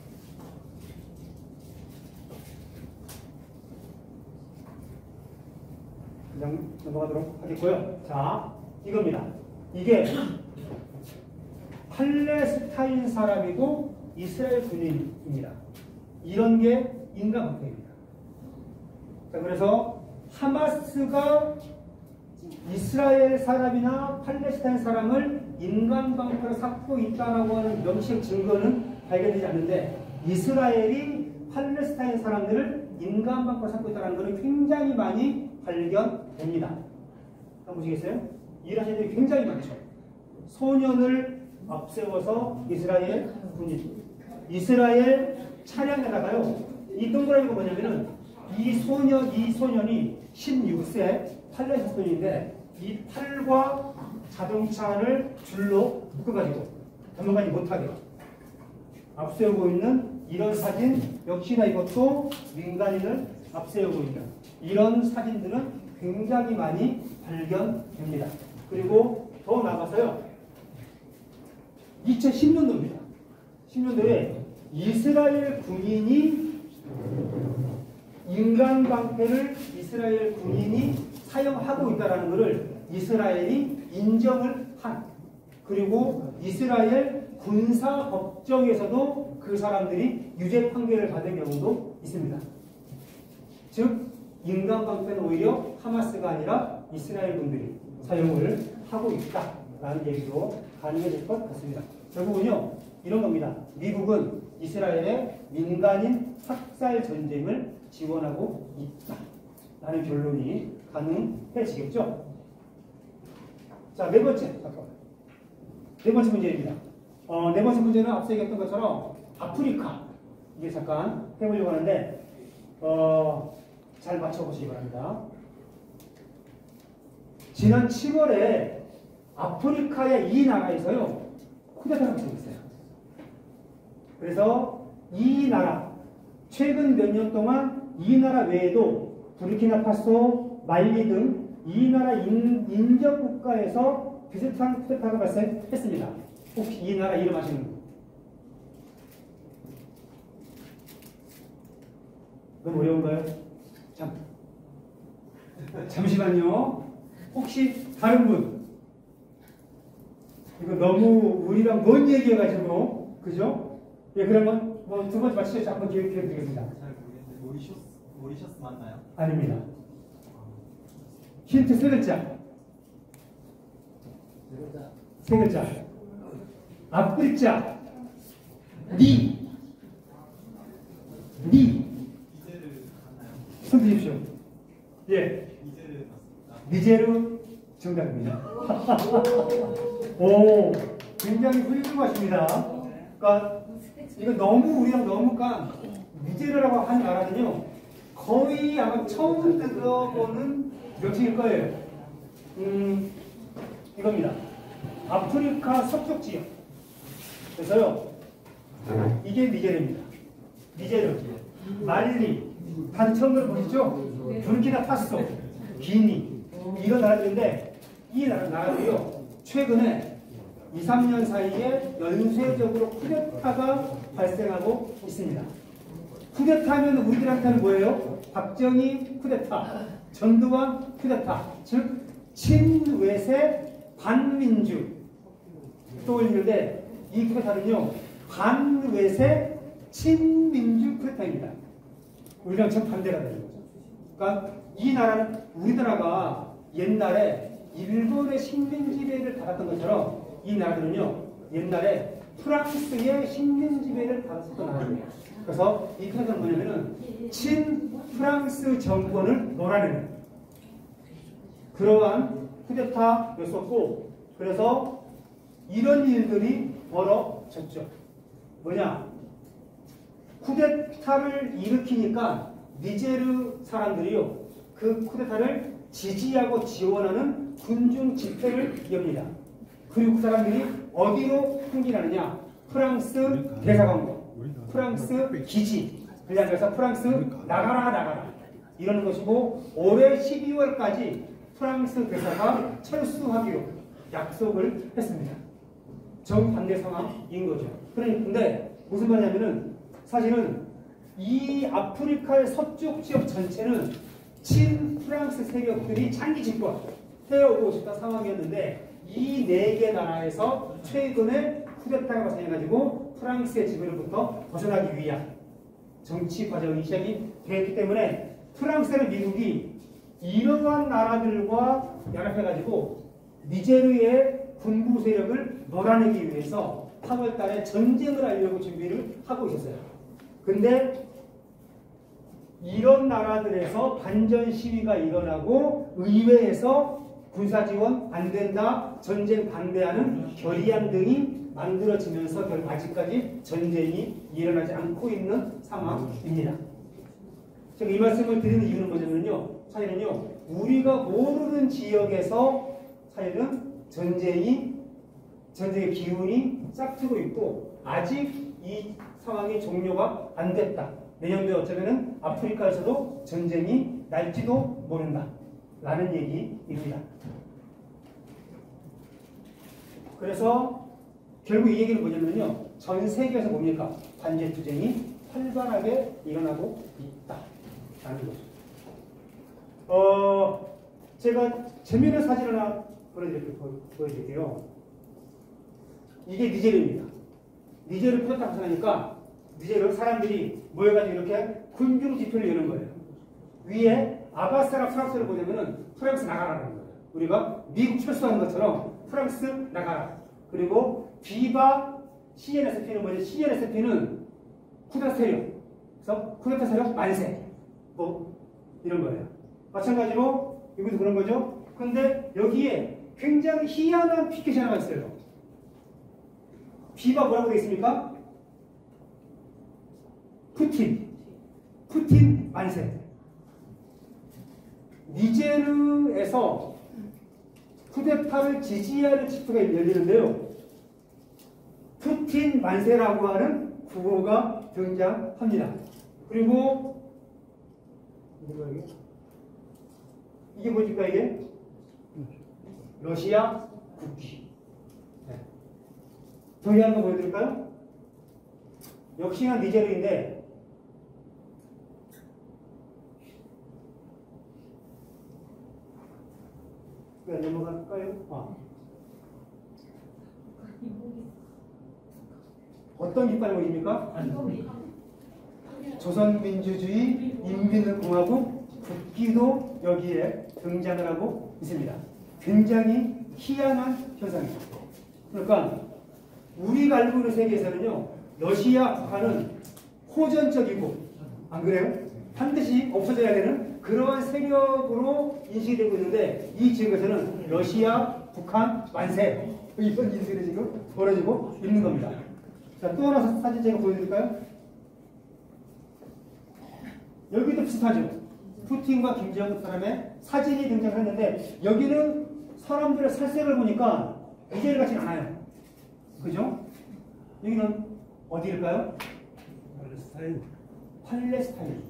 그냥 넘어가도록 하겠고요. 자, 이겁니다. 이게 팔레스타인 사람이고 이스라엘 군인입니다. 이런 게 인간방패입니다. 자, 그래서 하마스가 이스라엘 사람이나 팔레스타인 사람을 인간방패로 삼고 있다라고 하는 명시적 증거는 발견되지 않는데 이스라엘이 팔레스타인 사람들을 인간방패로 삼고 있다는 것은 굉장히 많이 발견됩니다. 한번 보시겠어요? 이런 사람들이 굉장히 많죠. 소년을 앞세워서 이스라엘 군인, 이스라엘 차량에다가요, 이 동그라미가 뭐냐면은 이 소년, 이 소년이 십육 세 팔레스타인인데 이 팔과 자동차를 줄로 묶어가지고 도망가지 못하게 앞세우고 있는 이런 사진, 역시나 이것도 민간인을 앞세우고 있는 이런 사진들은 굉장히 많이 발견됩니다. 그리고 더 나가서요, 이천십 년도입니다. 십 년도에 이스라엘 군인이 인간방패를 이스라엘 군인이 사용하고 있다는 것을 이스라엘이 인정을 한, 그리고 이스라엘 군사법정에서도 그 사람들이 유죄 판결을 받은 경우도 있습니다. 즉 인간방패는 오히려 하마스가 아니라 이스라엘 군들이 사용을 하고 있다라는 얘기도 가능해질 것 같습니다. 결국은요, 이런 겁니다. 미국은 이스라엘의 민간인 학살 전쟁을 지원하고 있다라는 결론이 가능해지겠죠. 자, 네 번째, 잠깐만. 네 번째 문제입니다. 어, 네 번째 문제는 앞서 얘기했던 것처럼 아프리카, 이게 잠깐 해보려고 하는데, 어, 잘 맞춰보시기 바랍니다. 지난 칠월에 아프리카의 이 나라에서요, 쿠데타가 발생했어요. 그래서 이 나라, 최근 몇 년 동안 이 나라 외에도 부르키나파소, 말리 등 이 나라 인, 인접 국가에서 비슷한 쿠데타가 발생했습니다. 혹시 이 나라 이름 아시는 분? 너무 어려운가요? 잠, 잠시만요. 혹시 다른 분? 이거 너무 우리랑 먼 얘기여가지고, 그죠? 예, 그러면 뭐 두 번째 맞추셔서 한번 기회 드리겠습니다. 잘 모르겠는데 모리셔스 모리셔스 맞나요? 아닙니다. 힌트 세 글자. 세 글자. 앞 글자. 니. 니. 이제르 맞나요? 손 드십시오. 예. 이제르 맞습니다. 니제르 정답입니다. 오, 굉장히 훌륭하십니다. 그러니까 이거 너무 우리랑 너무 까 니제르라고 하는 나라는요, 거의 아마 처음 들어보는 명칭일 거예요. 음, 이겁니다. 아프리카 서쪽 지역. 그래서요, 이게 니제르입니다. 니제르, 말리, 단청을 보시죠? 부르키나파소, 기니, 이런 나라들인데, 이 나라, 나라들이요, 최근에 이, 삼 년 사이에 연쇄적으로 쿠데타가 발생하고 있습니다. 쿠데타면 우리들한테는 뭐예요? 박정희 쿠데타, 전두환 쿠데타, 즉 친외세 반민주 떠올리는데, 이 쿠데타는요 반외세 친민주 쿠데타입니다. 우리랑 정반대가 되는 거죠. 그러니까 이 나라는, 우리나라가 옛날에 일본의 식민지배를 받았던 것처럼 이 나라들은요 옛날에 프랑스의 식민지배를 받았었던 나라입니다. 그래서 이 쿠데타는 뭐냐면은 친 프랑스 정권을 몰아내는 그러한 쿠데타였었고, 그래서 이런 일들이 벌어졌죠. 뭐냐? 쿠데타를 일으키니까 니제르 사람들이요 그 쿠데타를 지지하고 지원하는 군중 집회를 엽니다. 그리고 그 사람들이 어디로 흥진하느냐? 프랑스 대사관과 프랑스 기지, 그래서 프랑스 나가라 나가라 이러는 것이고, 올해 십이월까지 프랑스 대사가 철수하기로 약속을 했습니다. 정반대 상황인 거죠. 그런데 무슨 말이냐면은 사실은 이 아프리카의 서쪽 지역 전체는 친 프랑스 세력들이 장기 집권 해오고 싶다 상황이었는데, 이 네 개 나라에서 최근에 쿠데타가 발생해가지고 프랑스의 지배로부터 벗어나기 위한 정치 과정이 시작이 되었기 때문에 프랑스나 미국이 이러한 나라들과 연합해가지고 니제르의 군부 세력을 몰아내기 위해서 팔월 달에 전쟁을 하려고 준비를 하고 있었어요. 근데 이런 나라들에서 반전 시위가 일어나고 의회에서 군사 지원 안 된다, 전쟁 반대하는 결의안 등이 만들어지면서 결국 아직까지 전쟁이 일어나지 않고 있는 상황입니다. 제가 이 말씀을 드리는 이유는 뭐냐면요, 사실은요 우리가 모르는 지역에서 사실은 전쟁이 전쟁의 기운이 싹트고 있고 아직 이 상황이 종료가 안 됐다. 내년도에 어쩌면은 아프리카에서도 전쟁이 날지도 모른다 라는 얘기입니다. 그래서 결국 이 얘기는 뭐냐면요, 전 세계에서 뭡니까? 관제 투쟁이 활발하게 일어나고 있다 라는 거죠. 어, 제가 재미있는 사진 하나 보여드릴게요. 보여드릴게요. 이게 니제르입니다. 니제르 쿠데타 발생하니까 니제르 사람들이 모여가지고 이렇게 군중 집회를 여는 거예요. 위에 아바스랑 프랑스를 보내면은 프랑스 나가라는 거예요. 우리가 미국 철수하는 것처럼 프랑스 나가라. 그리고 비바 씨엔에스피는 뭐지? 씨엔에스피는 쿠데타 세력. 그래서 쿠데타 세력 만세. 뭐 이런 거예요. 마찬가지로 여기도 그런 거죠. 근데 여기에 굉장히 희한한 피켓이 하나가 있어요. 비바 뭐라고 되어 있습니까? 푸틴. 푸틴 만세. 니제르에서 쿠데타를 지지하는 집회가 열리는데요, 푸틴 만세라고 하는 구호가 등장합니다. 그리고 이게 뭐니까 이게? 러시아 국기. 네. 정리하는 거 보여드릴까요? 역시나 니제르인데 왜 넘어갈까요? 아. 어떤 깃발이 보입니까? 조선민주주의 인민공화국 국기도 여기에 등장을 하고 있습니다. 굉장히 희한한 현상입니다. 그러니까 우리가 알고 있는 세계에서는요, 러시아, 북한은 호전적이고, 안 그래요? 반드시 없어져야 되는 그러한 세력으로 인식이 되고 있는데, 이 지역에서는 러시아, 북한, 만세, 이런 인식이 지금 벌어지고 있는 겁니다. 자, 또 하나 사진 제가 보여드릴까요? 여기도 비슷하죠. 푸틴과 김정은 사람의 사진이 등장했는데, 여기는 사람들의 살색을 보니까 이제를 같진 않아요. 그죠? 여기는 어디일까요? 팔레스타인. 팔레스타인.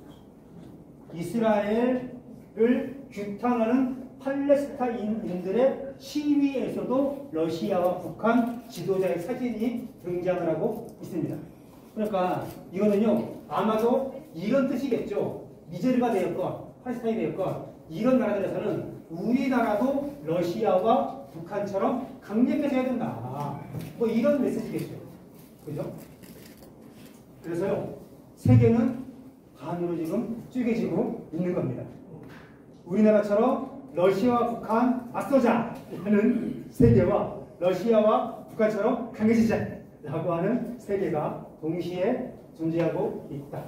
이스라엘을 규탄하는 팔레스타인인들의 시위에서도 러시아와 북한 지도자의 사진이 등장을 하고 있습니다. 그러니까 이거는요, 아마도 이런 뜻이겠죠. 니제르가 되었건 팔레스타인이 되었건 이런 나라들에서는 우리나라도 러시아와 북한처럼 강력해져야 된다. 뭐 이런 메시지겠죠. 그죠? 그래서요, 세계는 반으로 지금 쪼개지고 있는 겁니다. 우리나라처럼 러시아와 북한 맞서자 하는 세계와 러시아와 북한처럼 강해지자 라고 하는 세계가 동시에 존재하고 있다.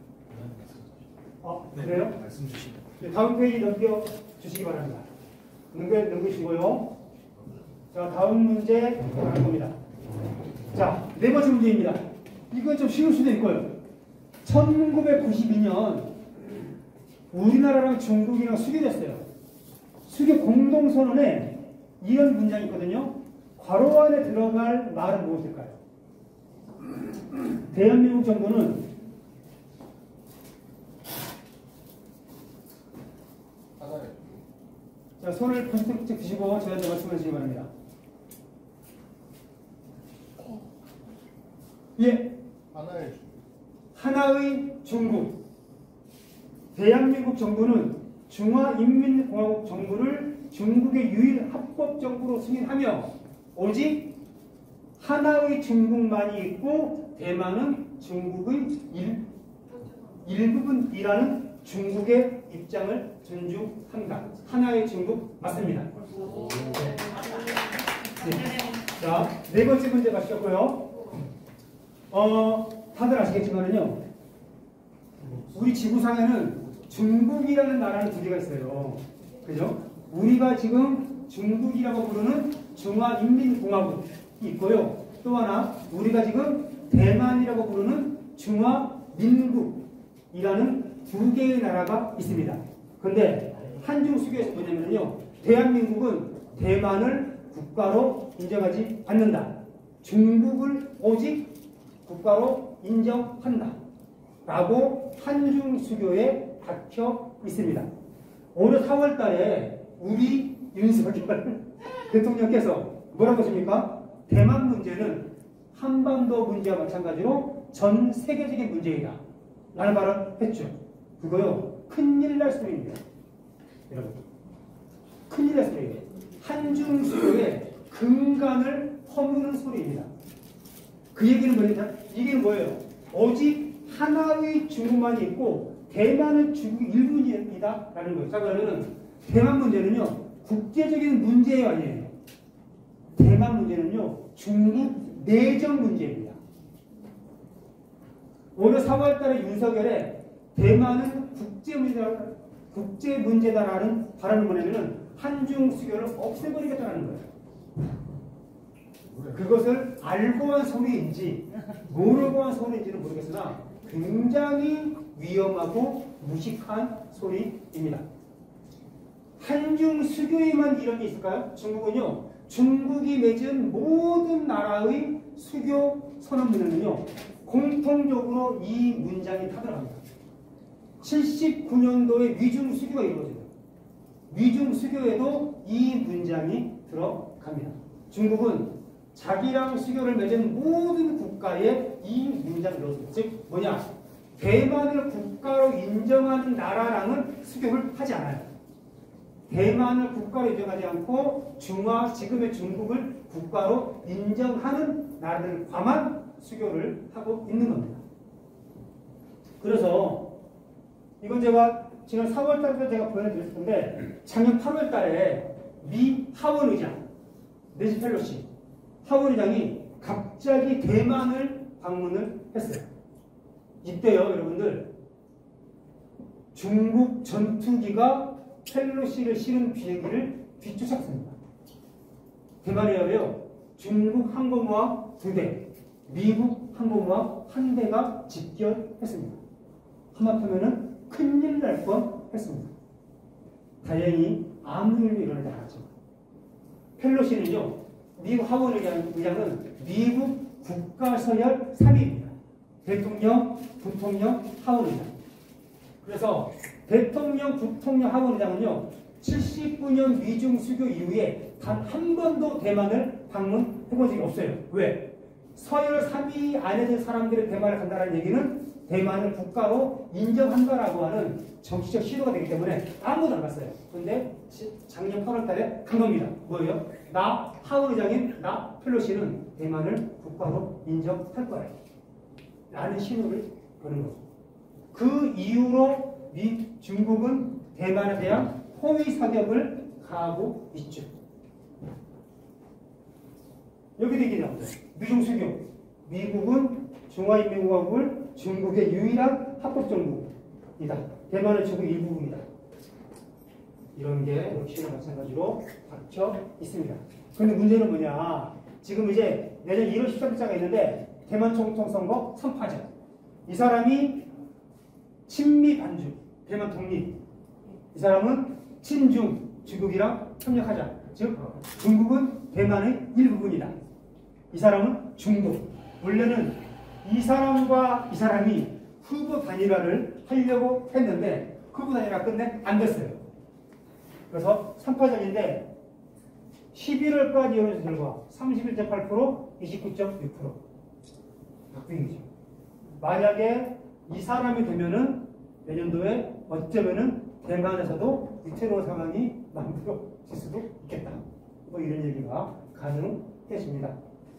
어, 그래요? 네, 말씀 주시면. 네, 다음 페이지 넘겨 주시기 바랍니다. 넘겨, 넘기시고요. 자, 다음 문제 할 겁니다. 자, 네 번째 문제입니다. 이건 좀 쉬울 수도 있고요. 천구백구십이 년 우리나라랑 중국이랑 수교됐어요. 수교 공동선언에 이런 문장이 있거든요. 괄호 안에 들어갈 말은 무엇일까요? 대한민국 정부는 자, 손을 번쩍 드시고 저한테 말씀해 주시기 바랍니다. 예. 하나의 하나의 중국. 대한민국 정부는 중화인민공화국 정부를 중국의 유일 합법 정부로 승인하며 오직 하나의 중국만이 있고 대만은 중국의 일, 일부분이라는 중국의 입장을 존중합니다. 하나의 중국 맞습니다. 네. 자, 네 번째 문제 가시겠고요. 어, 다들 아시겠지만은요, 우리 지구상에는 중국이라는 나라는 두 개가 있어요. 그죠? 우리가 지금 중국이라고 부르는 중화인민공화국이 있고요. 또 하나, 우리가 지금 대만이라고 부르는 중화민국이라는 두 개의 나라가 있습니다. 근데 한중수교에서 뭐냐면요, 대한민국은 대만을 국가로 인정하지 않는다. 중국을 오직 국가로 인정한다. 라고 한중수교에 박혀 있습니다. 올해 사월 달에 우리 윤석열 대통령께서 뭐라고 하십니까? 대만 문제는 한반도 문제와 마찬가지로 전 세계적인 문제이다. 라는 말을 했죠. 그거요, 큰일 날 소리입니다. 여러분. 큰일 날 소리예요. 한중수교의 근간을 허무는 소리입니다. 그 얘기는 뭐냐? 이게 뭐예요? 오직 하나의 중국만이 있고 대만은 중국 일부이다 라는 거예요. 자, 그러면은 대만 문제는요, 국제적인 문제가 아니에요. 대만 문제는요, 중국 내정 문제입니다. 올해 사월 달에 윤석열에 대만은 국제 문제다, 국제 문제다라는 발언을 뭐냐면은 한중 수교를 없애버리겠다는 거예요. 그것을 알고 한 소리인지 모르고 한 소리인지는 모르겠으나 굉장히 위험하고 무식한 소리입니다. 한중 수교에만 이런 게 있을까요? 중국은요, 중국이 맺은 모든 나라의 수교 선언문에는요, 공통적으로 이 문장이 타들어갑니다. 칠십구 년도에 위중 수교가 이루어져요. 위중 수교에도 이 문장이 들어갑니다. 중국은 자기랑 수교를 맺은 모든 국가에 이 문장을 넣었습니다. 즉 뭐냐? 대만을 국가로 인정하는 나라랑은 수교를 하지 않아요. 대만을 국가로 인정하지 않고 중화, 지금의 중국을 국가로 인정하는 나라들과만 수교를 하고 있는 겁니다. 그래서 이건 제가 지난 사월 달부터 제가 보여드렸을 텐데 작년 팔월 달에 미 하원 의장 내지 펠로시 하원 의장이 갑자기 대만을 방문을 했어요. 이때요, 여러분들, 중국 전투기가 펠로시를 실은 비행기를 뒤쫓았습니다. 대만에요, 중국 항공모함 두 대, 미국 항공모함 한 대가 집결했습니다. 하마터면은 큰일 날 뻔했습니다. 다행히 아무 일도 일어나지 않았지만 펠로시는요, 미국 하원 의장은 미국 국가서열 삼 위입니다. 대통령, 부통령, 하원 의장. 그래서 대통령, 부통령, 하원 의장은요, 칠십구 년 미중 수교 이후에 단 한 번도 대만을 방문해본 적이 없어요. 왜? 서열 삼 위 안에 든 사람들이 대만을 간다는 얘기는 대만을 국가로 인정한다라고 하는 정치적 시도가 되기 때문에 아무도 안 갔어요. 그런데 작년 팔월 달에 간 겁니다. 뭐예요? 나 하원 의장인 나 펠로시는 대만을 국가로 인정할 거예요. 라는 신호를 거는 거죠. 그 이후로 미, 중국은 대만에 대한 호위 사격을 가하고 있죠. 여기도 얘기 나옵니다. 미중수교. 미국은 중화인민공화국을 중국의 유일한 합법정부이다. 대만은 중국 일부입니다. 이런 게 역시나 마찬가지로 박혀 있습니다. 그런데 문제는 뭐냐? 지금 이제 내년 일월 십삼 일자가 있는데 대만 총통선거 삼 파전. 이 사람이 친미 반주, 대만 독립. 이 사람은 친중, 중국이랑 협력하자. 즉 중국은 대만의 일부분이다. 이 사람은 중도. 원래는 이 사람과 이 사람이 후보 단일화를 하려고 했는데 후보 단일화 끝내 안 됐어요. 그래서 삼 파전인데 십일월까지 이루어진 결과 삼십일 점 팔 퍼센트, 이십구 점 육 퍼센트 박빙이죠. 만약에 이 사람이 되면은 내년도에 어쩌면은 대만에서도 위태로운 상황이 만들어질 수도 있겠다. 뭐 이런 얘기가 가능해집니다.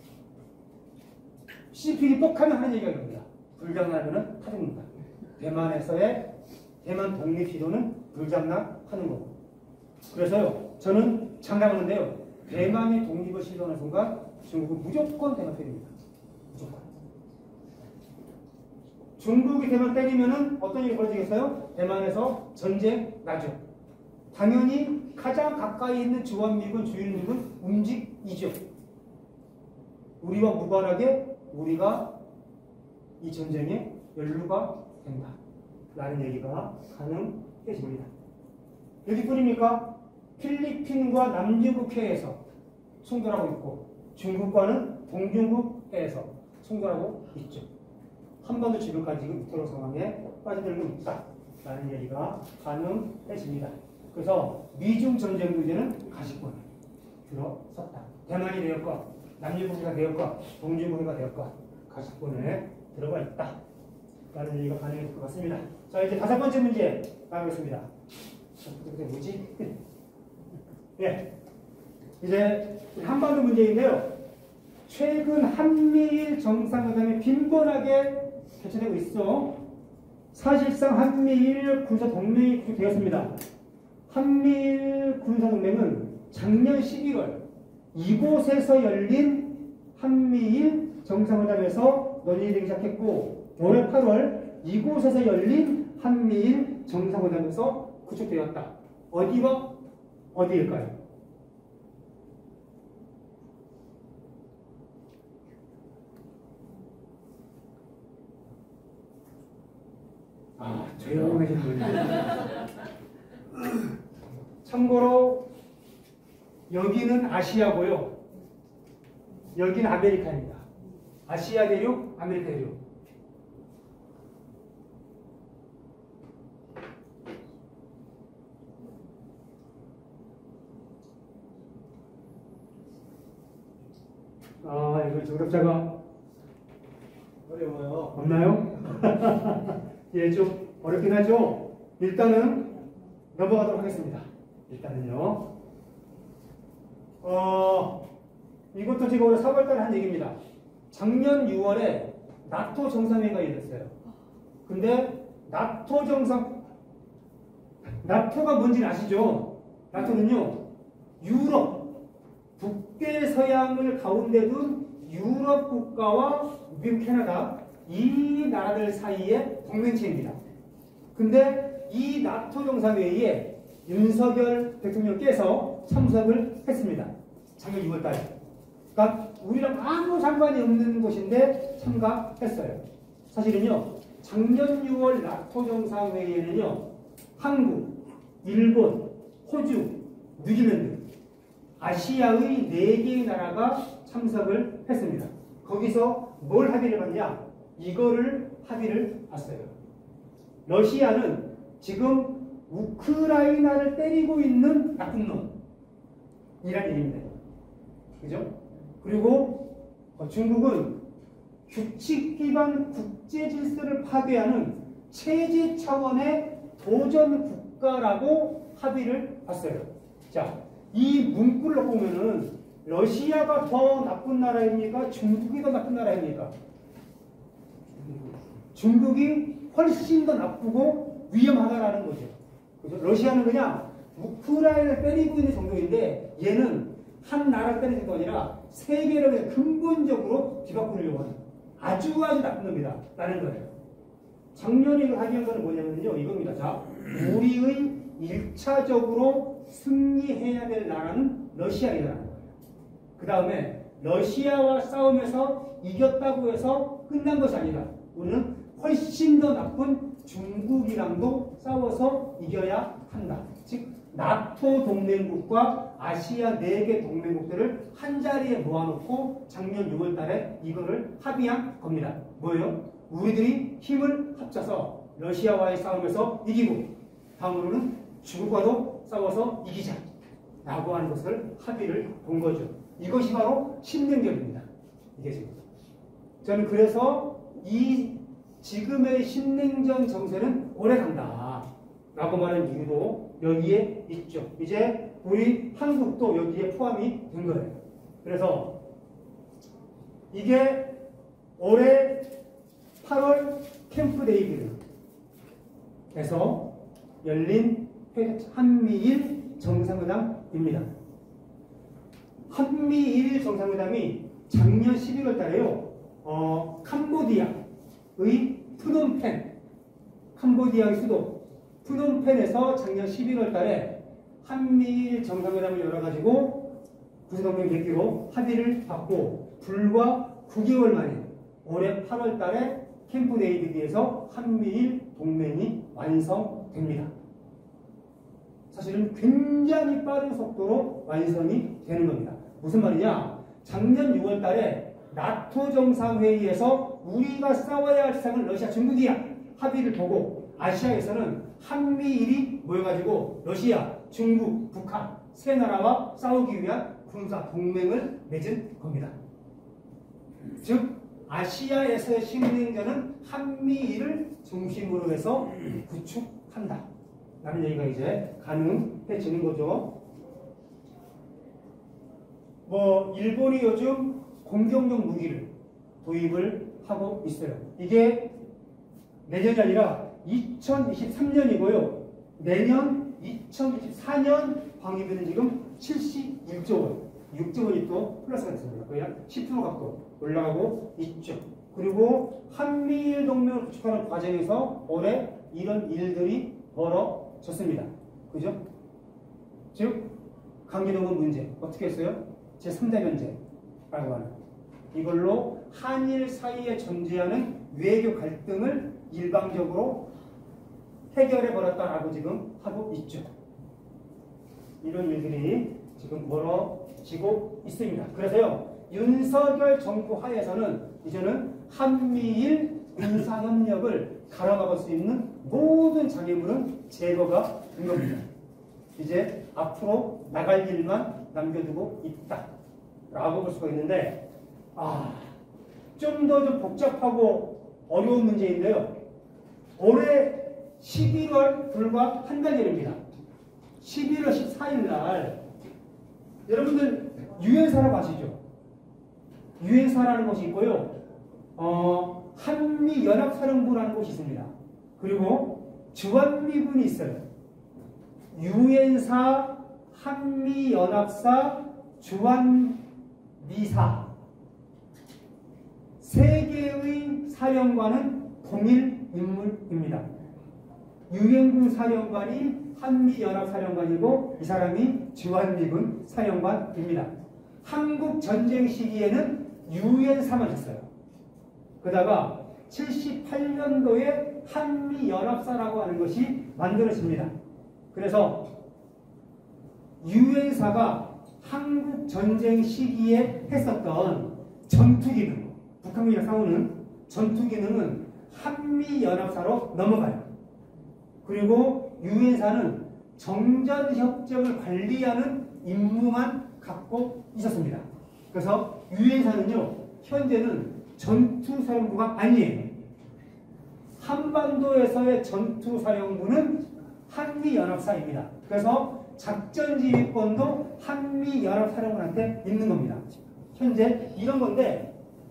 씨피디 똑하면 하는 얘기가 이겁니다. 불장난하면 타죽는다. 대만에서의 대만 독립 시도는 불장난하는 거고. 그래서요, 저는 장담하는데요, 대만이 독립을 시도하는 순간 중국은 무조건 대만 때립니다. 무조건. 중국이 대만 때리면은 어떤 일이 벌어지겠어요? 대만에서 전쟁 나죠. 당연히 가장 가까이 있는 주한미군, 주일미군 움직이죠. 우리와 무관하게 우리가 이 전쟁에 연루가 된다. 라는 얘기가 가능해집니다. 여기뿐입니까? 필리핀과 남중국해에서 충돌하고 있고 중국과는 동중국해에서 충돌하고 있죠. 한반도 주변까지 지금 위태로운 상황에 빠져들고 있다. 라는 얘기가 가능해집니다. 그래서 미중 전쟁 문제는 가시권에 들어섰다. 대만이 되었건 남중국해가 되었건 동중국해가 되었건 가시권에 들어가 있다. 라는 얘기가 가능해질 것 같습니다. 자, 이제 다섯 번째 문제 가보겠습니다. 그게 뭐지? 예. 이제 한반도 문제인데요. 최근 한미일 정상회담이 빈번하게 개최되고 있어. 사실상 한미일 군사동맹이 구축되었습니다. 한미일 군사동맹은 작년 십일월 이곳에서 열린 한미일 정상회담에서 논의되기 시작했고 올해 팔월 이곳에서 열린 한미일 정상회담에서 구축되었다. 어디와 어디일까요? 아, 조용하신 분이요. 참고로 여기는 아시아고요. 여기는 아메리카입니다. 아시아 대륙, 아메리카 대륙. 이거 정답자가 어려워요. 없나요? 예, 좀 어렵긴 하죠. 일단은 넘어가도록 하겠습니다. 일단은요. 어, 이것도 지금 오늘 사월달에 한 얘기입니다. 작년 유월에 나토 정상회의가 열렸어요. 근데 나토 정상, 나토가 뭔지는 아시죠? 나토는요, 유럽, 북대서양을 가운데 둔 유럽 국가와 미국, 캐나다 이 나라들 사이의 동맹체입니다. 근데 이 나토 정상회의에 윤석열 대통령께서 참석을 했습니다. 작년 유월달에. 그러니까 우리랑 아무 상관이 없는 곳인데 참가했어요. 사실은요, 작년 유월 나토 정상회의에는요, 한국, 일본, 호주, 뉴질랜드, 아시아의 네 개의 나라가 참석을 했습니다. 거기서 뭘 합의를 봤냐? 이거를 합의를 봤어요. 러시아는 지금 우크라이나를 때리고 있는 나쁜 놈이란 얘기입니다. 그죠? 그리고 중국은 규칙 기반 국제 질서를 파괴하는 체제 차원의 도전 국가라고 합의를 봤어요. 자, 이 문구를 보면은 러시아가 더 나쁜 나라입니까? 중국이 더 나쁜 나라입니까? 중국이 훨씬 더 나쁘고 위험하다라는 거죠. 그죠? 러시아는 그냥 우크라이나를 때리고 있는 정도인데 얘는 한 나라를 때리는 정도가 아니라 세계를 그냥 근본적으로 뒤바꾸려고 하는 아주 아주 나쁜 놈이다 라는 거예요. 작년에 이거 합의한 거는 뭐냐면요, 이겁니다. 자, 우리의 일차적으로 승리해야 될 나라는 러시아이라는 거예요. 그 다음에 러시아와 싸움에서 이겼다고 해서 끝난 것이 아니다. 우리는 훨씬 더 나쁜 중국이랑도 싸워서 이겨야 한다. 즉 나토 동맹국과 아시아 네 개 동맹국들을 한 자리에 모아놓고 작년 유월 달에 이거를 합의한 겁니다. 뭐예요? 우리들이 힘을 합쳐서 러시아와의 싸움에서 이기고 다음으로는 중국과도 싸워서 이기자 라고 하는 것을 합의를 본 거죠. 이것이 바로 신냉전입니다. 이게 지금. 저는 그래서 이 지금의 신냉전 정세는 오래 간다 라고 말하는 이유도 여기에 있죠. 이제 우리 한국도 여기에 포함이 된 거예요. 그래서 이게 올해 팔월 캠프 데이비드에서 열린 한미일 정상회담입니다. 한미일 정상회담이 작년 십일월 달에요. 어, 캄보디아의 프놈펜, 캄보디아의 수도 프놈펜에서 작년 십일월 달에 한미일 정상회담을 열어가지고 구세동맹 계기로 합의를 받고 불과 구 개월 만에 올해 팔월 달에 캠프 데이비드에서 한미일 동맹이 완성됩니다. 사실은 굉장히 빠른 속도로 완성이 되는 겁니다. 무슨 말이냐? 작년 유월 달에 나토 정상회의에서 우리가 싸워야 할 세상은 러시아, 중국이야 합의를 보고 아시아에서는 한미일이 모여가지고 러시아, 중국, 북한 세 나라와 싸우기 위한 군사 동맹을 맺은 겁니다. 즉 아시아에서의 신냉전은 한미일을 중심으로 해서 구축한다 라는 얘기가 이제 가능해지는 거죠. 뭐 일본이 요즘 공격용 무기를 도입을 하고 있어요. 이게 내년이 아니라 이천이십삼 년이고요. 내년 이천이십사 년 방위비는 지금 칠십일조 원, 육조 원이 또 플러스가 됐습니다. 거의 한 십 퍼센트 갖고 올라가고 있죠. 그리고 한미일 동맹을 구축하는 과정에서 올해 이런 일들이 벌어졌습니다. 그죠? 즉 강제동원 문제 어떻게 했어요? 제삼 대 면제라고 하는 이걸로 한일 사이에 존재하는 외교 갈등을 일방적으로 해결해 버렸다라고 지금 하고 있죠. 이런 일들이 지금 벌어지고 있습니다. 그래서요, 윤석열 정부 하에서는 이제는 한미일 군사협력을 가로막을 수 있는 모든 장애물은 제거가 된 겁니다. 이제 앞으로 나갈 길만 남겨두고 있다 라고 볼 수가 있는데, 아, 좀 더 좀 복잡하고 어려운 문제인데요. 올해 십일월 불과 한 달 전입니다. 십일월 십사일 날 여러분들 유엔사라고 아시죠? 유엔사라는 곳이 있고요. 어, 한미연합사령부라는 곳이 있습니다. 그리고 주한미군이 있어요. 유엔사, 한미연합사, 주한미사 세 개의 사령관은 동일 인물입니다. 유엔군 사령관이 한미연합사령관이고 이 사람이 주한미군 사령관입니다. 한국 전쟁 시기에는 유엔사만 있어요. 그러다가 칠십팔 년도에 한미연합사라고 하는 것이 만들어집니다. 그래서 유엔사가 한국 전쟁 시기에 했었던 전투 기능, 북한군이랑 싸우는 전투 기능은 한미연합사로 넘어가요. 그리고 유엔사는 정전협정을 관리하는 임무만 갖고 있었습니다. 그래서 유엔사는요, 현재는 전투사령부가 아니에요. 한반도에서의 전투사령부는 한미연합사입니다. 그래서 작전지휘권도 한미연합사령부한테 있는 겁니다. 현재 이런 건데,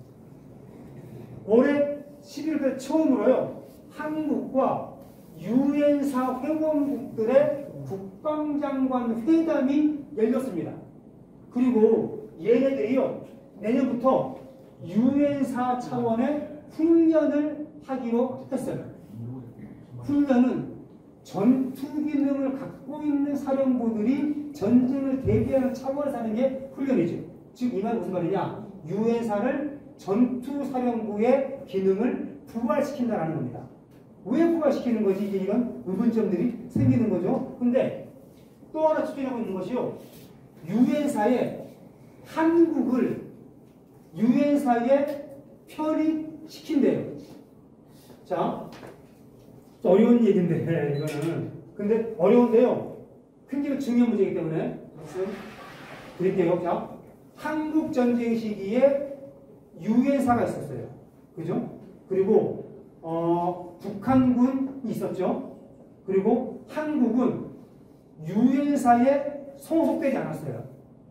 올해 십일월 처음으로요, 한국과 유엔사 회원국들의 국방장관 회담이 열렸습니다. 그리고 얘네들이요, 내년부터 유엔사 차원의 훈련을 하기로 했어요. 훈련은 전투 기능을 갖고 있는 사령부들이 전쟁을 대비하는 차원에서 하는 게 훈련이죠. 즉, 이 말은 무슨 말이냐? 유엔사를 전투사령부의 기능을 부활시킨다는 겁니다. 왜 부활시키는 거지? 이제 이런 의문점들이 생기는 거죠. 근데 또 하나 추진하고 있는 것이요, 유엔사에 한국을 유엔사에 편입시킨대요. 자, 어려운 얘기인데 이거는, 근데 어려운데요, 굉장히 중요한 문제이기 때문에 말씀 드릴게요. 자, 한국 전쟁 시기에 유엔사가 있었어요. 그죠? 그리고 어, 북한군이 있었죠. 그리고 한국은 유엔사에 소속되지 않았어요.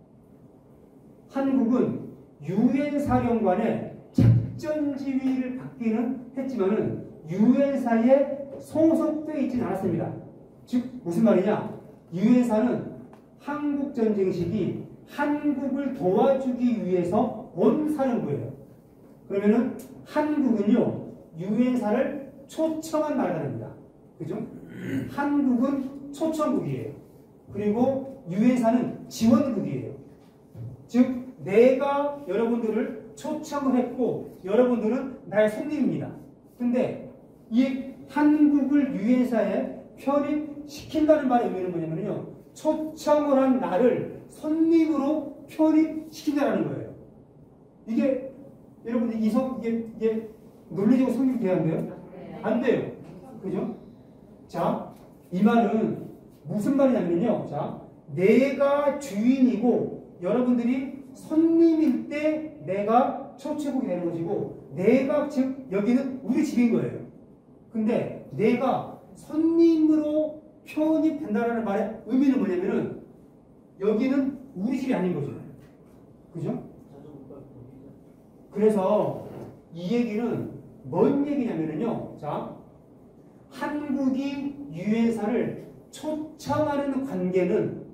한국은 유엔 사령관의 작전 지휘를 받기는 했지만은 유엔사에 소속되어 있지는 않았습니다. 즉 무슨 말이냐? 유엔사는 한국 전쟁 시기 한국을 도와주기 위해서 온 사령부예요. 그러면은 한국은요, 유엔사를 초청한 나라가 됩니다. 그죠? 한국은 초청국이에요. 그리고 유엔사는 지원국이에요. 즉 내가 여러분들을 초청을 했고 여러분들은 나의 손님입니다. 근데 이 한국을 유엔사에 편입시킨다는 말의 의미는 뭐냐면요, 초청을 한 나를 손님으로 편입시킨다는 거예요. 이게 여러분들 이성 이게, 이게 논리적으로 성립이 돼야 안 돼요? 안 돼요. 그죠? 자, 이 말은 무슨 말이냐면요, 자, 내가 주인이고 여러분들이 손님일 때 내가 초청국이 되는 것이고, 내가 즉 여기는 우리 집인 거예요. 근데 내가 손님으로 편입된다는 말의 의미는 뭐냐면은 여기는 우리 집이 아닌 거죠. 그죠? 그래서 이 얘기는 뭔 얘기냐면요, 자, 한국이 유엔사를 초청하는 관계는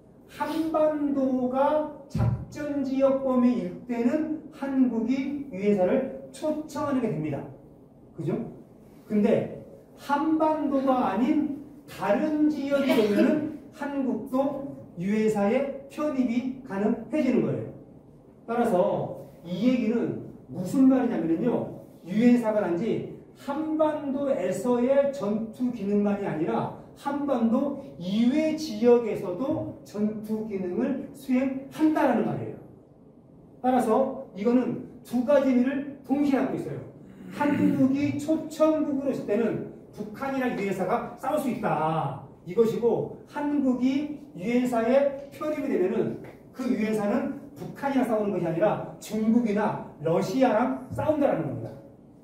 한반도가 작전지역 범위일 때는 한국이 유엔사를 초청하는 게 됩니다. 그죠? 근데 한반도가 아닌 다른 지역이 되면은 한국도 유엔사에 편입이 가능해지는 거예요. 따라서 이 얘기는 무슨 말이냐면요, 유엔사가 단지 한반도에서의 전투 기능만이 아니라 한반도 이외 지역에서도 전투 기능을 수행한다라는 말이에요. 따라서 이거는 두 가지 의미를 동시에 하고 있어요. 한국이 초청국으로 있을 때는 북한이랑 유엔사가 싸울 수 있다, 이것이고, 한국이 유엔사에 편입이 되면은 그 유엔사는 북한이랑 싸우는 것이 아니라 중국이나 러시아랑 싸운다라는 겁니다.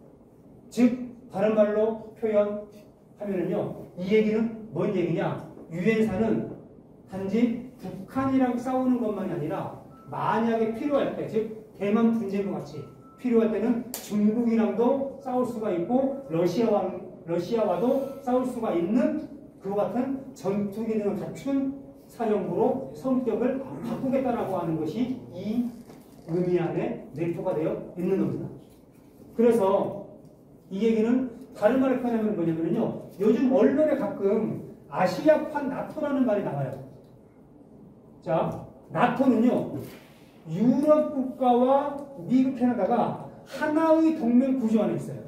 즉 다른 말로 표현하면은요, 이 얘기는 뭔 얘기냐? 유엔사는 단지 북한이랑 싸우는 것만이 아니라 만약에 필요할 때, 즉 대만 분쟁과 같이 필요할 때는 중국이랑도 싸울 수가 있고 러시아와, 러시아와도 싸울 수가 있는 그와 같은 전투 기능을 갖춘 사령부로 성격을 바꾸겠다라고 하는 것이 이 의미 안에 내포가 되어 있는 겁니다. 그래서 이 얘기는 다른 말을 표현하면 뭐냐면요, 요즘 언론에 가끔 아시아판 나토라는 말이 나와요. 자, 나토는요, 유럽 국가와 미국, 캐나다가 하나의 동맹 구조 안에 있어요.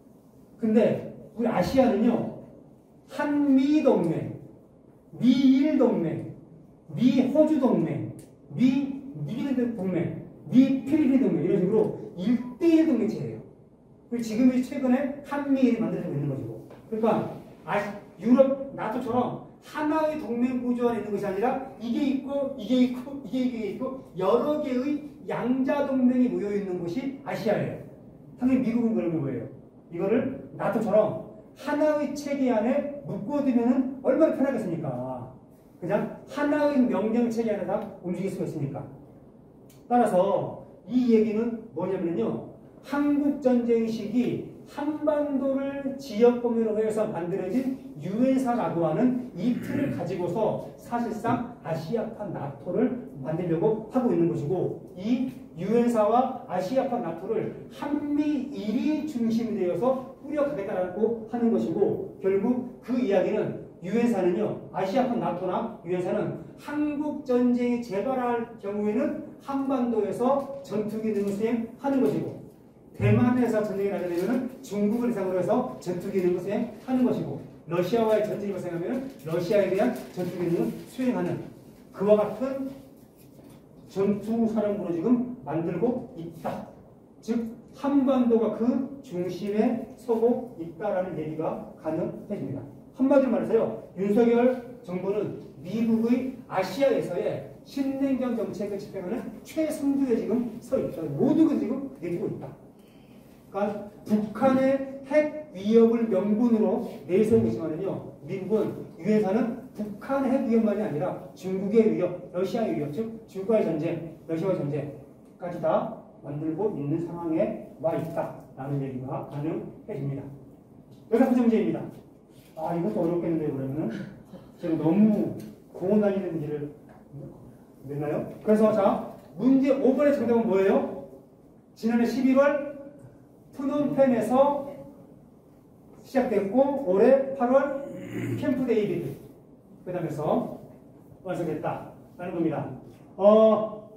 근데 우리 아시아는요, 한미 동맹, 미일 동맹, 미호주 동맹, 미 미일 동맹, 미 필리핀 동맹, 이런 식으로 일 대일 동맹체예요. 그리고 지금 최근에 한미일이 만들어지고 있는 것이고. 그러니까 아, 유럽, 나토처럼 하나의 동맹 구조 안에 있는 것이 아니라 이게 있고 이게 있고 이게 이게 있고 여러 개의 양자 동맹이 모여 있는 곳이 아시아예요. 당연히 미국은 그러면 뭐예요? 이거를 나토처럼 하나의 체계 안에 묶어두면 얼마나 편하겠습니까? 그냥 하나의 명령 체계 안에 다 움직일 수가 있으니까. 따라서 이 얘기는 뭐냐면요, 한국 전쟁 시기 한반도를 지역 범위로 해서 만들어진 유엔사라고 하는 이 틀을 가지고서 사실상 아시아판 나토를 만들려고 하고 있는 것이고, 이 유엔사와 아시아판 나토를 한미일이 중심이 되어서 꾸려가겠다라고 하는 것이고, 결국 그 이야기는 유엔사는요, 아시아판 나토나 유엔사는 한국 전쟁이 재발할 경우에는 한반도에서 전투 기능을 수행하는 것이고, 대만에서 전쟁이 나게 되면 중국을 대상으로 해서 전투 기능을 수행하는 것이고, 러시아와의 전쟁이 발생하면 러시아에 대한 전투 기능을 수행하는 그와 같은 전투 사령부로 지금 만들고 있다. 즉 한반도가 그 중심에 서고 있다라는 얘기가 가능해집니다. 한마디로 말해서요, 윤석열 정부는 미국의 아시아에서의 신냉전 정책을 집행하는 최선두에 지금 서 있다. 모두가 지금 내리고 있다. 그러니까 북한의 핵 위협을 명분으로 내세우고 있지만은요, 미국은 유엔사는 북한의 핵 위협만이 아니라 중국의 위협, 러시아의 위협, 즉 중국과의 전쟁, 러시아와의 전쟁까지 다 만들고 있는 상황에 와 있다라는 얘기가 가능해집니다. 여섯 번째 문제입니다. 아, 이것도 어렵겠는데요, 그러면은 제가 너무 공원 다니는 문제를 냈나요? 그래서 자, 문제 오 번의 정답은 뭐예요? 지난해 십일월 푸놈펜에서 시작됐고 올해 팔월 캠프 데이비드 회담에서 완성됐다라는 겁니다. 어,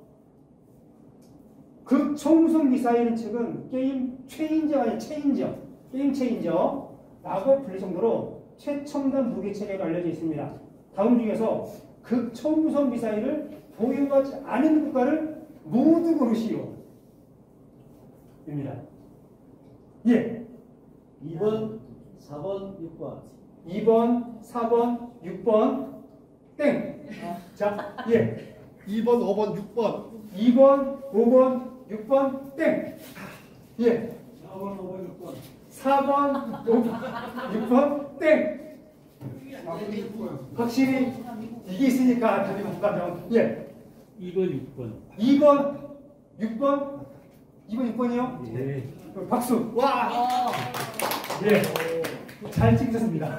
극초음속 미사일 측은 게임 체인저가 아니라 체인저, 게임 체인저라고 불릴 정도로 최첨단 무기 체계가 알려져 있습니다. 다음 중에서 극초음속 미사일을 보유하지 않은 국가를 모두 고르시오. 입니다. 예. 이 번, 사 번, 육 번. 이 번, 사 번, 육 번, 땡. 자, 예. 이 번, 오 번, 육 번. 이 번, 오 번, 육 번, 땡. 예. 사 번, 오 번, 육 번. 사 번, 오 번, 육 번, 땡. 확실히 이게 있으니까 답이 못 가면. 예. 이 번, 육 번. 이 번, 육 번, 이 번, 육 번이요? 예. 박수. 와! 예. 잘 찍으셨습니다.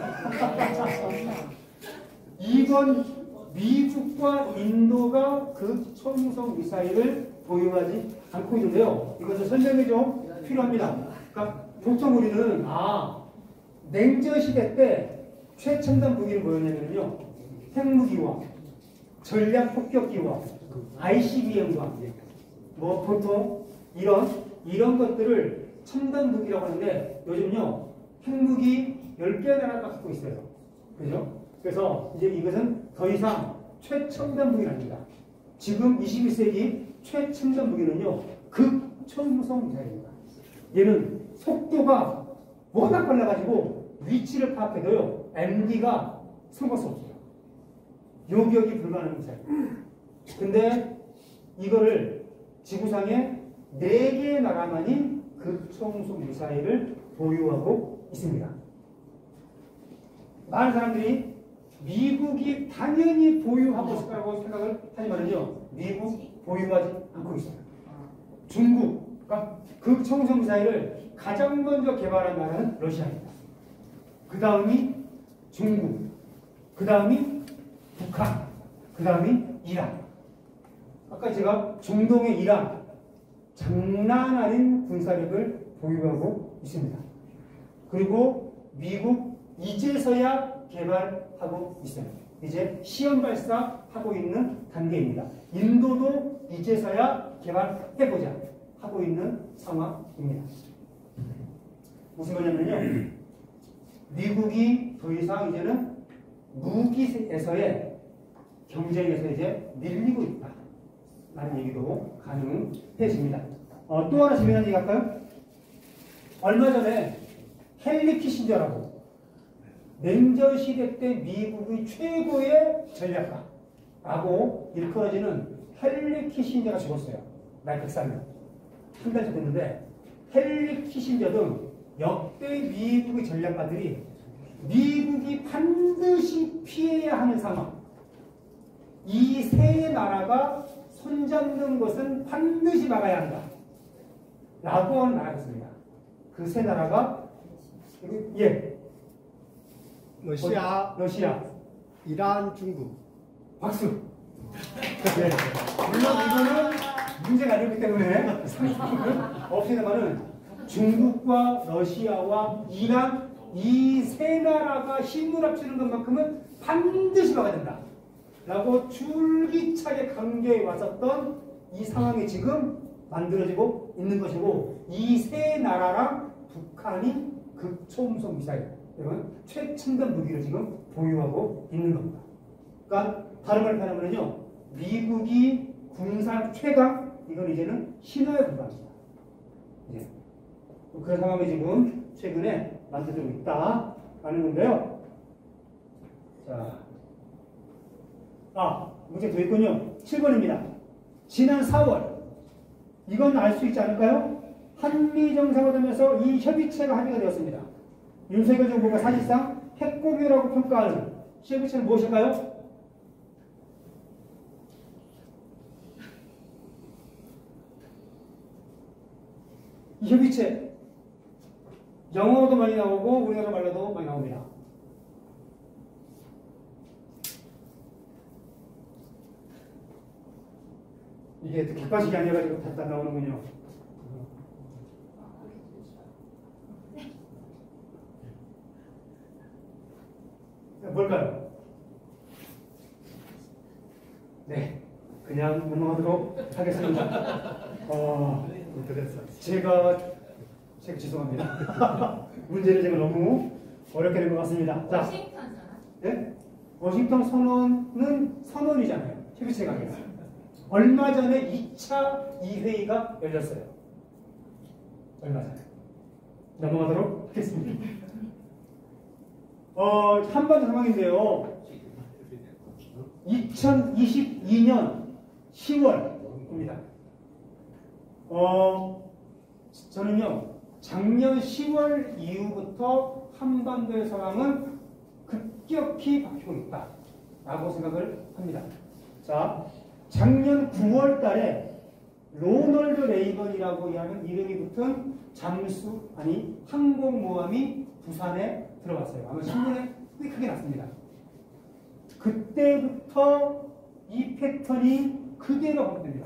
이 번, 미국과 인도가 그 초음속 미사일을 보유하지 않고 있는데요. 이것을 설명이 좀 필요합니다. 그러니까 보통 우리는, 아, 냉전 시대 때 최첨단 무기는 뭐였냐면요, 핵무기와 전략 폭격기와 아이씨비엠과 뭐 보통 이런 이런 것들을 첨단 무기라고 하는데, 요즘요 핵무기 열 개나 갖고 있어요. 그죠? 그래서 이제 이것은 더 이상 최첨단 무기는 아닙니다. 지금 이십일 세기 최첨단 무기는요, 극초음속 미사일입니다. 얘는 속도가 워낙 빨라가지고 위치를 파악해도요, 엠디가 숨을 수 없어요. 요격이 불가능한 미사일. 근데 이거를 지구상에 네 개의 나라만이 극초음속 미사일을 보유하고 있습니다. 많은 사람들이 미국이 당연히 보유하고 있을 거라고 생각을 하지만요, 미국 보유하지 않고 있어요. 중국, 그러니까 극초음속 미사일을 가장 먼저 개발한 나라는 러시아입니다. 그 다음이 중국, 그 다음이 북한, 그 다음이 이란. 아까 제가 중동의 이란, 장난 아닌 군사력을 보유하고 있습니다. 그리고 미국 이제서야 개발하고 있어요. 이제 시험 발사하고 있는 단계입니다. 인도도 이제서야 개발해보자 하고 있는 상황입니다. 무슨 말이냐면요, 미국이 더 이상 이제는 무기에서의 경쟁에서 이제 밀리고 있다 라는 얘기도 가능해집니다. 어, 또 하나 재미난 얘기 할까요? 얼마 전에 헨리 키신저라고 냉전 시대 때 미국의 최고의 전략가라고 일컬어지는 헨리 키신저가 죽었어요. 나이 백삼 년. 한 달 전 됐는데, 헨리 키신저 등 역대 미국의 전략가들이 미국이 반드시 피해야 하는 상황, 이 세 나라가 손잡는 것은 반드시 막아야 한다 라고 하는 나라가 있습니다. 그 세 나라가 예, 러시아, 러시아, 이란, 중국. 박수. 네. 물론 이거는 문제가 아니기 때문에 상상은 없습니다만은 중국과 러시아와 이란 이 세 나라가 힘을 합치는 것만큼은 반드시 막아야 된다 라고 줄기차게 강조해 왔었던 이 상황이 지금 만들어지고 있는 것이고, 이 세 나라랑 북한이 극초음속 미사일, 이런 최첨단 무기를 지금 보유하고 있는 겁니다. 그러니까 다른 말로 하면요, 미국이 군사 최강, 이건 이제는 신화에 불과합니다. 예. 그 상황이 지금 최근에 만들어지고 있다라는 건데요. 자, 아, 문제 더 있군요. 칠 번입니다. 지난 사월, 이건 알 수 있지 않을까요? 한미 정상회담에서 이 협의체가 합의가 되었습니다. 윤석열 정부가 사실상 핵공유라고 평가하는 협의체는 무엇일까요? 이 협의체, 영어로도 많이 나오고 우리나라 말로도 많이 나옵니다. 이게 또 객관식이 아니어가지고 다 나오는군요. 뭘까요? 네, 그냥 넘어가도록 하겠습니다. 어, 제가 제가 죄송합니다. 문제를 제가 너무 어렵게 된 것 같습니다. 자, 워싱턴 선언. 네? 워싱턴 선언은 선언이잖아요. 협의체가 아니라. 얼마 전에 이 차 이 회의가 열렸어요. 얼마 전에. 넘어가도록 하겠습니다. 어, 한반도 상황인데요. 이천이십이 년 시월입니다. 어, 저는요, 작년 시월 이후부터 한반도의 상황은 급격히 바뀌고 있다라고 생각을 합니다. 자, 작년 구월 달에 로널드 레이건이라고 하는 이름이 붙은 잠수, 아니 항공모함이 부산에 들어왔어요. 아마 신문에 크게 크게 났습니다. 그때부터 이 패턴이 그대로 반복됩니다.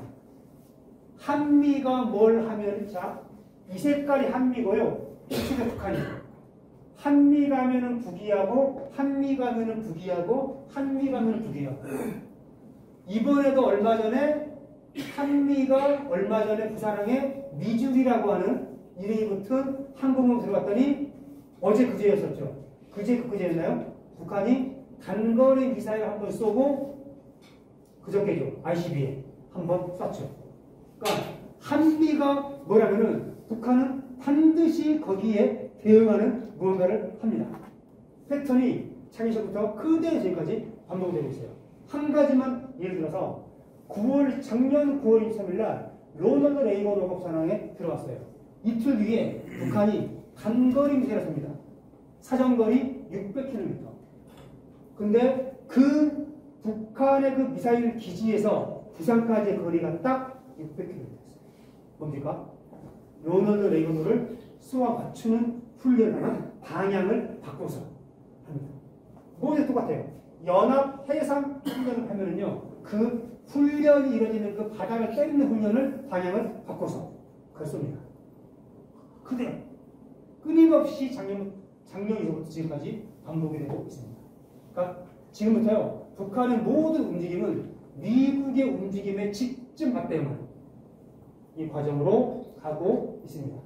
한미가 뭘 하면, 자, 이 색깔이 한미고요, 이쪽이 북한이에요. 한미 가면은 북이하고, 한미 가면은 북이하고, 한미 가면은 북이하고. 이번에도 얼마 전에 한미가 얼마 전에 부산항에 미주리라고 하는 이름이 붙은 항공모함 들어갔더니 어제 그제였었죠. 그제 그제였나요? 북한이 단거리 미사일 한 번 쏘고 그저께죠. 아이씨비에 한 번 쐈죠. 그러니까 한미가 뭐라면은 북한은 반드시 거기에 대응하는 무언가를 합니다. 패턴이 차기서부터 그대로 지금까지 반복되고 있어요. 한 가지만 예를 들어서 구월, 작년 구월 이십삼일 날 로널드 레이건 월급사령에 들어갔어요. 이틀 뒤에 북한이 단거리 미사일을 쏩니다. 사정거리 육백 킬로미터. 근데 그 북한의 그 미사일 기지에서 부산까지의 거리가 딱 육백 킬로미터였어요. 뭡니까? 로널드 레이건호를 쏘아 맞추는 훈련하는 방향을 바꿔서 합니다. 모두 똑같아요. 연합 해상 훈련을 하면은요, 그 훈련이 이루어지는 그 바닥을 때리는 훈련을 방향을 바꿔서 그걸 쏩니다. 근데 끊임없이 작년, 작년에서부터 지금까지 반복이 되고 있습니다. 그러니까 지금부터요, 북한의 모든 움직임은 미국의 움직임에 직접 맞대응하는 이 과정으로 가고 있습니다.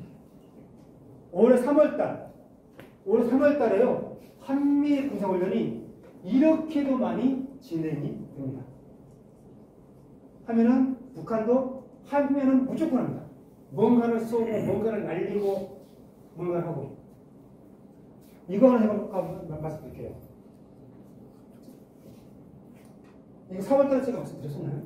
올해 삼월달, 올해 삼월달에요, 한미 군사훈련이 이렇게도 많이 진행이 됩니다. 하면은 북한도 하면은 무조건 합니다. 뭔가를 쏘고 뭔가를 날리고 뭔가를 하고. 이거 하나 해볼까 말씀드릴게요. 이거 삼월달에 제가 말씀드렸었나요?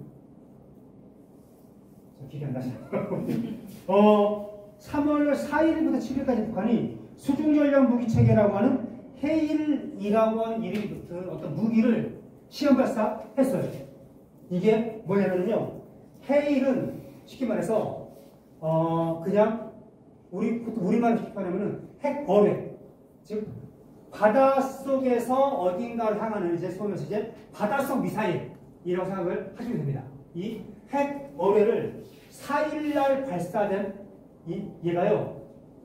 기억이 안 나시나요? 어, 삼월 사일부터 칠일까지 북한이 수중전략 무기 체계라고 하는 헤일이라고 하는 이름이 붙은 어떤 무기를 시험 발사했어요. 이게 뭐냐면요, 헤일은 쉽게 말해서 어 그냥 우리 우리말로 쉽게 말하면은 핵어뢰, 즉 바닷속에서 어딘가를 향하는 이제 쏘면서 이제 바닷속 미사일이라고 생각을 하시면 됩니다. 이 핵어뢰를 사일날 발사된 이 얘가요,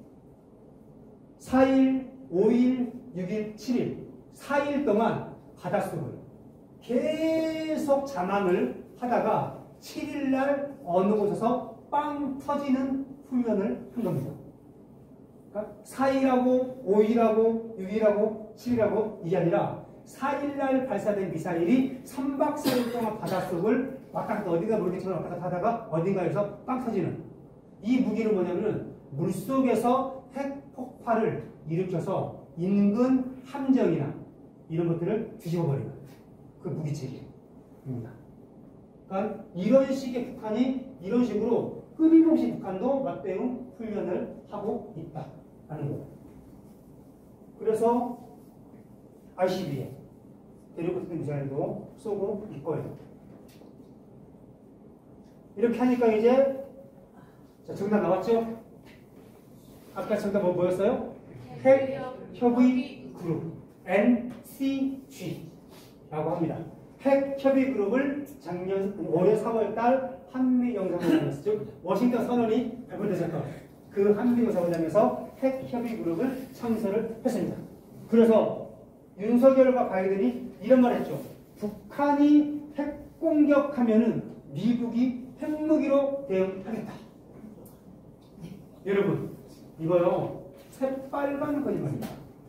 사일, 오일, 육일, 칠일 사일 동안 바닷속을 계속 잠항을 하다가 칠일날 어느 곳에서 빵 터지는 훈련을 한 겁니다. 그러니까 사일하고 오일하고 육일하고 칠일하고 이게 아니라 사일날 발사된 미사일이 삼박 사일 동안 바닷속을 왔다 갔다 어딘가 모르겠지만 왔다 갔다 하다가 어딘가에서 빵 터지는 이 무기는 뭐냐면은 물속에서 핵폭발을 일으켜서 인근 함정이나 이런 것들을 뒤집어버리는 그 무기체계입니다. 그러니까 이런 식의 북한이 이런 식으로 끊임없이 북한도 맞대응 훈련을 하고 있다라는 거예요. 그래서 아이씨비엠 대륙 미사일도 쏘고 있고요. 이렇게 하니까 이제 자, 정답 나왔죠? 아까 정답 뭐, 뭐였어요? 핵협의 그룹 엔씨지라고 합니다. 핵협의 그룹을 작년 올해 삼월달 한미 영상회담에서 즉 워싱턴 선언이 발표됐었던 그 한미 영상회담에서 핵협의 그룹을 창설을 했습니다. 그래서 윤석열과 바이든이 이런 말을 했죠. 북한이 핵공격하면은 미국이 핵무기로 대응하겠다. 여러분, 이거요, 새빨간 거짓말입니다.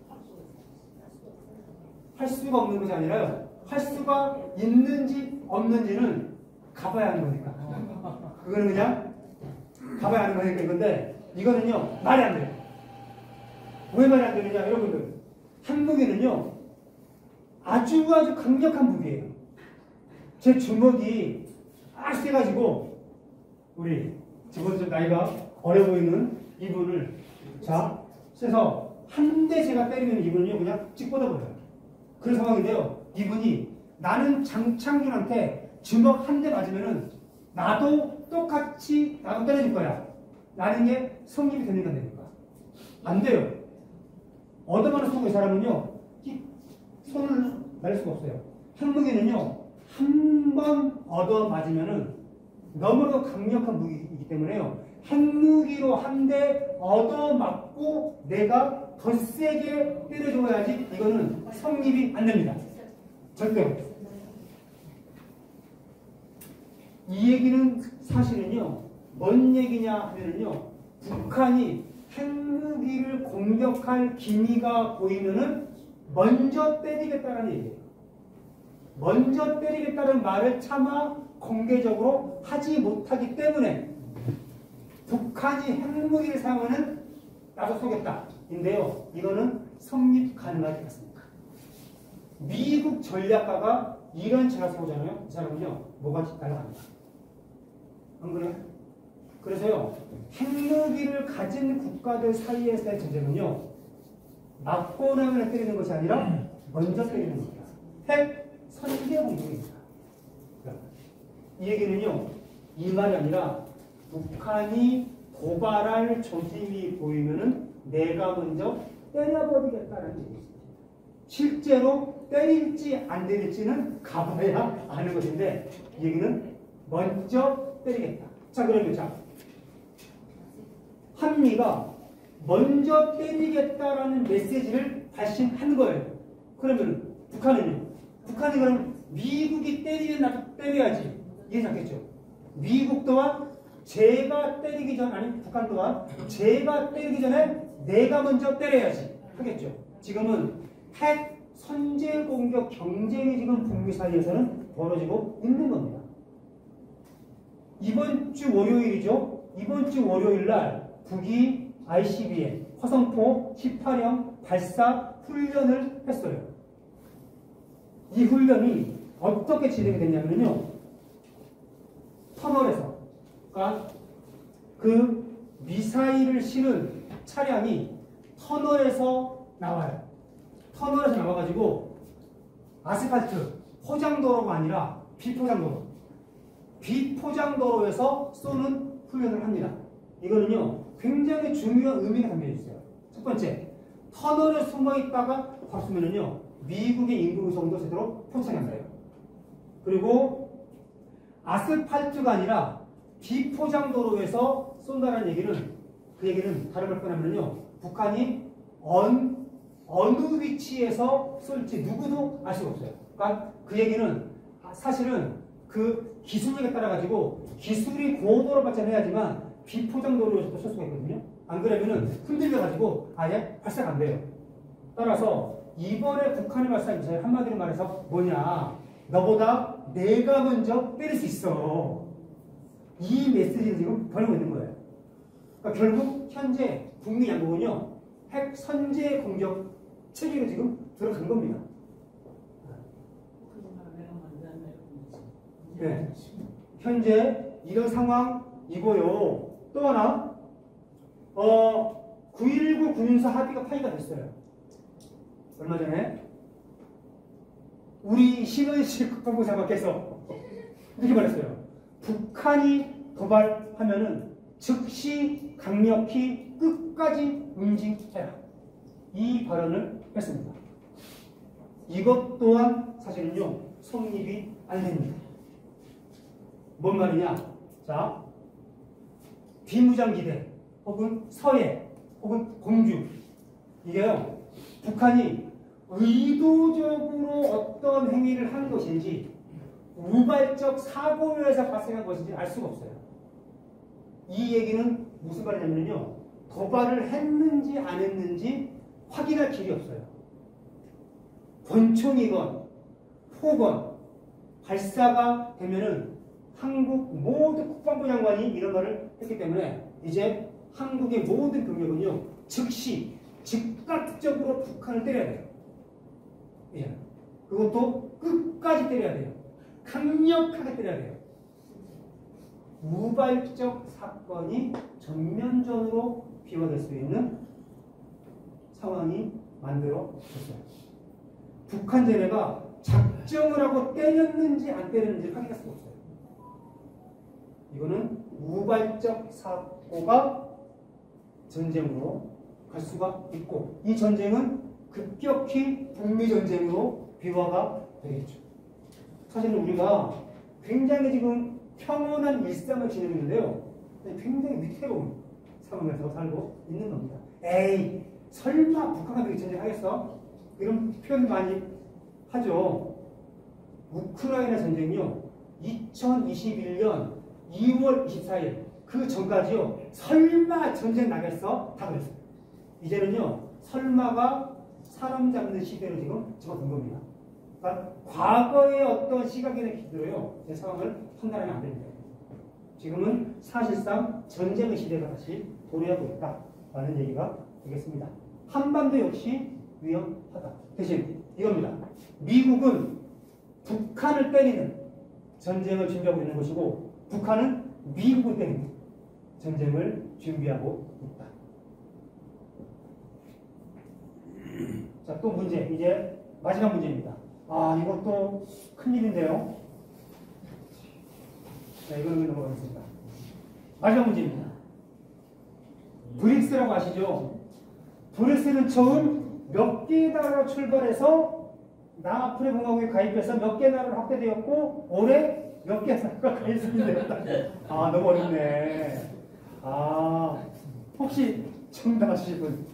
할 수가 없는 것이 아니라요, 할 수가 있는지 없는지는 가봐야 하는 거니까. 그거는 그냥 가봐야 하는 거니까 이건데, 이거는요, 말이 안 돼요. 왜 말이 안 되느냐, 여러분들. 핵무기는요, 아주 아주 강력한 무기예요. 제 주먹이 딱 세가지고, 우리, 저보다 좀 나이가 어려 보이는 이분을, 자, 세서 한 대 제가 때리면 이분은요, 그냥 찍 뻗어버려요. 그런 상황인데요, 이분이 나는 장창준한테 주먹 한 대 맞으면은 나도 똑같이 나도 때려줄 거야. 라는 게 성립이 되는 건 됩니까? 안 돼요. 얻어맞는 쏘고 이 사람은요, 손을 날 수가 없어요. 핵무기는요, 한 번 얻어 맞으면은 너무나도 강력한 무기이기 때문에요, 핵무기로 한 대 얻어 맞고 내가 더 세게 때려줘야지 이거는 성립이 안 됩니다. 절대로. 이 얘기는 사실은요, 뭔 얘기냐 하면은요, 북한이 핵무기를 공격할 기미가 보이면은 먼저 때리겠다는 얘기예요. 먼저 때리겠다는 말을 차마 공개적으로 하지 못하기 때문에 북한이 핵무기를 사용하는 나도 쏘겠다 인데요, 이거는 성립 가능하지 않습니까? 미국 전략가가 이런 제가 쏘잖아요. 이 사람은요, 뭐가 날아갑니다. 안 그래요? 그래서요, 핵무기를 가진 국가들 사이에서의 전쟁은요, 맞고 나면 때리는 것이 아니라 먼저 때리는 겁니다. 핵 선제 공격입니다. 이 얘기는요, 이 말이 아니라 북한이 도발할 조짐이 보이면은 내가 먼저 때려버리겠다는 얘기입니다. 실제로 때릴지 안 때릴지는 가봐야 아는 것인데, 이 얘기는 먼저 때리겠다. 자, 그러면 자, 한미가 먼저 때리겠다라는 메시지를 발신한 거예요. 그러면 북한은요? 북한이 그럼 미국이 때리면 나도 때려야지. 이해 잡겠죠? 미국 또한 제가 때리기 전, 아니 북한 또한 제가 때리기 전에 내가 먼저 때려야지 하겠죠. 지금은 핵 선제 공격 경쟁이 지금 북미 사이에서는 벌어지고 있는 겁니다. 이번 주 월요일이죠. 이번 주 월요일 날 북이 아이씨비엠 화성포 십팔 형 발사 훈련을 했어요. 이 훈련이 어떻게 진행이 됐냐면요. 터널에서, 그러니까 그 미사일을 실은 차량이 터널에서 나와요. 터널에서 나와가지고 아스팔트, 포장도로가 아니라 비포장도로, 비포장도로에서 쏘는 훈련을 합니다. 이거는요, 굉장히 중요한 의미가 담겨 있어요. 첫 번째, 터널에 숨어 있다가 확 쏘면은요, 미국의 인구 구성도 제대로 포착이 안 돼요. 그리고 아스팔트가 아니라 비포장도로에서 쏜다는 얘기는, 그 얘기는 다른 걸 꺼내면요, 북한이 언, 어느 위치에서 쏠지 누구도 알 수가 없어요. 그러니까 그 얘기는 사실은 그 기술력에 따라 가지고 기술이 고도로 발전해야지만 비포장도로에서도 쏠 수가 있거든요. 안 그러면은 흔들려 가지고 아예 발사가 안 돼요. 따라서 이번에 북한이 발사한 미사일 한마디로 말해서 뭐냐, 너보다 내가 먼저 때릴 수 있어. 이 메시지를 지금 보내고 있는 거예요. 그러니까 결국 현재 북미 양국은요, 핵 선제 공격 체계로 지금 들어간 겁니다. 네. 현재 이런 상황이고요. 또 하나, 어, 구일구 군사 합의가 파기가 됐어요. 얼마 전에 우리 신원식 국방부 장관께서 이렇게 말했어요. 북한이 도발하면은 즉시 강력히 끝까지 응징해라. 이 발언을 했습니다. 이것 또한 사실은요, 성립이 안 됩니다. 뭔 말이냐? 자, 비무장지대 혹은 서해 혹은 공주, 이게요, 북한이 의도적으로 어떤 행위를 한 것인지 우발적 사고에서 발생한 것인지 알 수가 없어요. 이 얘기는 무슨 말이냐면요, 도발을 했는지 안 했는지 확인할 길이 없어요. 권총이건 포건 발사가 되면은 한국 모든 국방부 장관이 이런 말을 했기 때문에 이제 한국의 모든 병력은요, 즉시 즉각적으로 북한을 때려야 돼요. 예. 그것도 끝까지 때려야 돼요. 강력하게 때려야 돼요. 우발적 사건이 전면전으로 비화될 수 있는 상황이 만들어졌어요. 북한 쟤네가 작정을 하고 때렸는지 안 때렸는지 확인할 수가 없어요. 이거는 우발적 사고가 전쟁으로 갈 수가 있고, 이 전쟁은 급격히 북미 전쟁으로 비화가 되겠죠. 사실은 우리가 굉장히 지금 평온한 일상을 지내는데요, 굉장히 위태로운 상황에서 살고 있는 겁니다. 에이, 설마 북한과 미국이 전쟁하겠어? 이런 표현 많이 하죠. 우크라이나 전쟁이요, 이천이십일 년 이월 이십사일 그 전까지요, 설마 전쟁 나겠어? 다 그랬어요. 이제는요, 설마가 사람 잡는 시대로 지금 접어든 겁니다. 그러니까 과거의 어떤 시각이나 기대로요, 제 상황을 판단하면 안 됩니다. 지금은 사실상 전쟁의 시대가 다시 도래하고 있다라는 얘기가 되겠습니다. 한반도 역시 위험하다. 대신 이겁니다. 미국은 북한을 때리는 전쟁을 준비하고 있는 것이고, 북한은 미국을 때리는 전쟁을 준비하고 있다. 자, 또 문제. 이제 마지막 문제입니다. 아, 이것도 큰일인데요. 자, 이거는 넘어가겠습니다. 마지막 문제입니다. 브릭스라고 아시죠? 브릭스는 처음 몇 개 나라로 출발해서 남아프리카 공화국에 가입해서 몇 개 나라로 확대되었고 올해 몇 개 나라가 가입이 되었다. 아, 너무 어렵네. 아, 혹시 정답 아시는 분?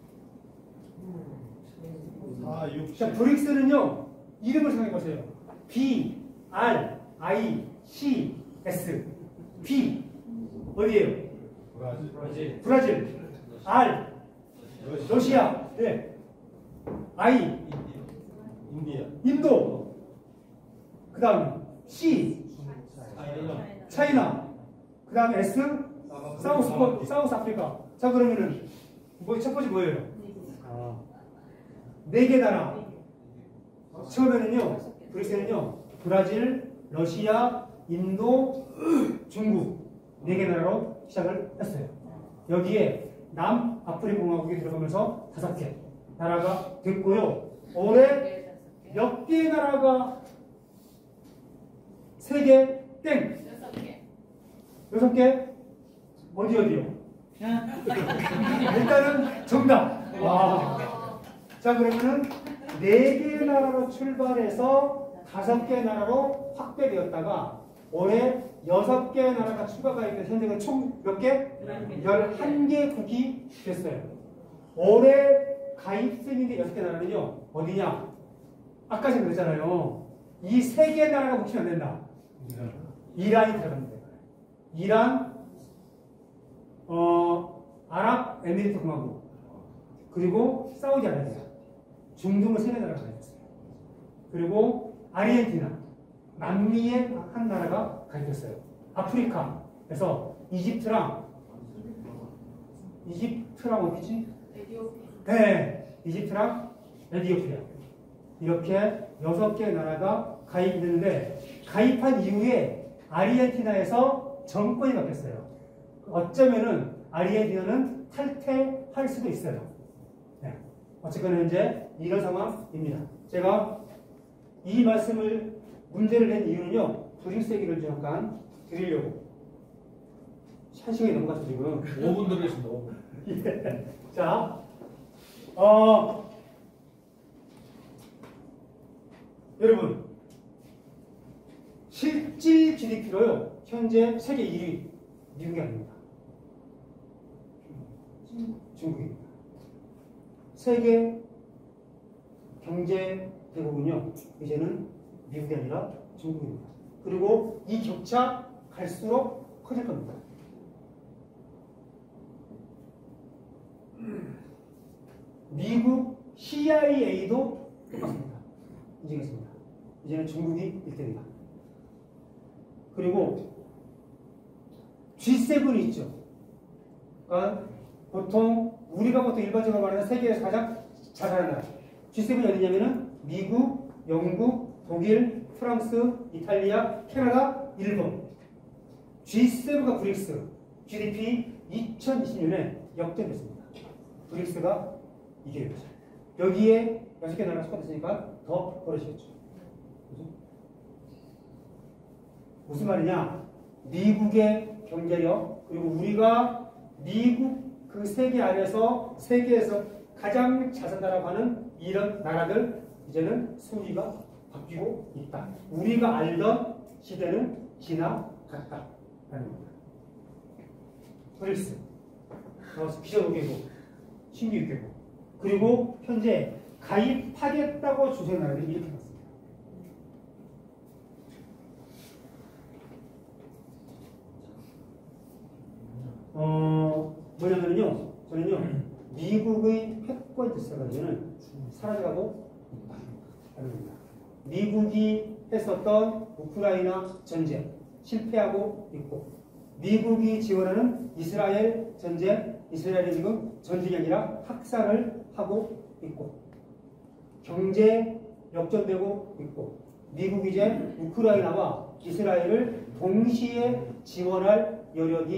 사, 육, 자, 칠. 브릭스는요, 이름을 생각해 보세요. B, R, I, C, S. B, 어디에요? 브라질. 브라질. R, 러시아. 네. I, 인디아. 인도. 그 다음 C, 차이나. 차이나. 그 다음 S, 사우스, 코- 사우스 아프리카. 자, 그러면은, 뭐, 첫 번째 뭐예요? 아, 네 개 나라. 처음에는요, 브릭스는요, 브라질, 러시아, 인도, 중국. 네 개 나라로 시작을 했어요. 여기에 남아프리카 공화국이 들어가면서 다섯 개 나라가 됐고요. 올해 몇 개 나라가 세 개, 땡. 여섯 개? 어디 어디요? 일단은 정답. 와. 자, 그러면은 네 개 나라로 출발해서 다섯 개 나라로 확대되었다가 올해 여섯 개 나라가 추가가 있는 현재는 총 몇 개? 열한 개국이 됐어요. 올해 가입생인데 여섯 개 나라는요, 어디냐? 아까 제가 그랬잖아요. 이 세 개 나라가 뭉치면 안 된다. 이란이 들어갑니다. 이란, 어, 아랍에미리트 공화국, 그리고 사우디아라비아, 중동을 세 개 나라가 가입했어요. 그리고 아르헨티나, 남미의 한 나라가 가입했어요. 아프리카에서 이집트랑 이집트랑 어디지? 네, 이집트랑 에티오피아 이렇게 여섯 개 나라가 가입됐는데 가입한 이후에 아르헨티나에서 정권이 바뀌었어요. 어쩌면은 아르헨티나는 탈퇴할 수도 있어요. 네. 어쨌거나 현재 이런 상황입니다. 제가 이 말씀을 문제를 낸 이유는요, 브릭스 얘기를 좀 잠깐 드리려고. 한 시간이 넘어갔죠, 지금. 오 분 들으신다. 오 분. 예. 자, 어, 여러분, 실질 지디피로요, 현재 세계 일 위, 미국이 아닙니다. 중국입니다. 세계 경제 대국은요, 이제는 미국이 아니라 중국입니다. 그리고 이 격차 갈수록 커질 겁니다. 미국 씨아이에이도 똑같습니다. 인정했습니다. 이제는 중국이 일 등이다. 그리고 지 세븐이 있죠. 그러니까 보통 우리가 보통 일반적으로 말하는 세계에서 가장 잘하는 나라. 지 세븐이 어디냐면은 미국, 영국, 독일, 프랑스, 이탈리아, 캐나다, 일본. 지 세븐과 브릭스 지디피 이천이십 년에 역전됐습니다. 브릭스가 이겨요. 여기에 여섯 개 나라가 속았으니까 더 벌어지겠죠. 그죠? 무슨 말이냐? 미국의 경제력 그리고 우리가 미국 그 세계 안에서 세계에서 가장 자산나라고 하는 이런 나라들 이제는 순위가 바뀌고 있다. 우리가 알던 시대는 지나갔다라는 겁니다. 브릭스, 기존국이고 신규국이고 그리고 현재 가입하겠다고 주된 나라들이 이렇게 났습니다. 어, 뭐냐면요, 저는요, 미국의 패권 질서가 이제는 사라져가고 있다는 겁니다. 미국이 했었던 우크라이나 전쟁 실패하고 있고, 미국이 지원하는 이스라엘 전쟁, 이스라엘이 지금 전쟁이 아니라 학살을 하고 있고, 경제 역전되고 있고, 미국이 이제 우크라이나와 이스라엘을 동시에 지원할 여력이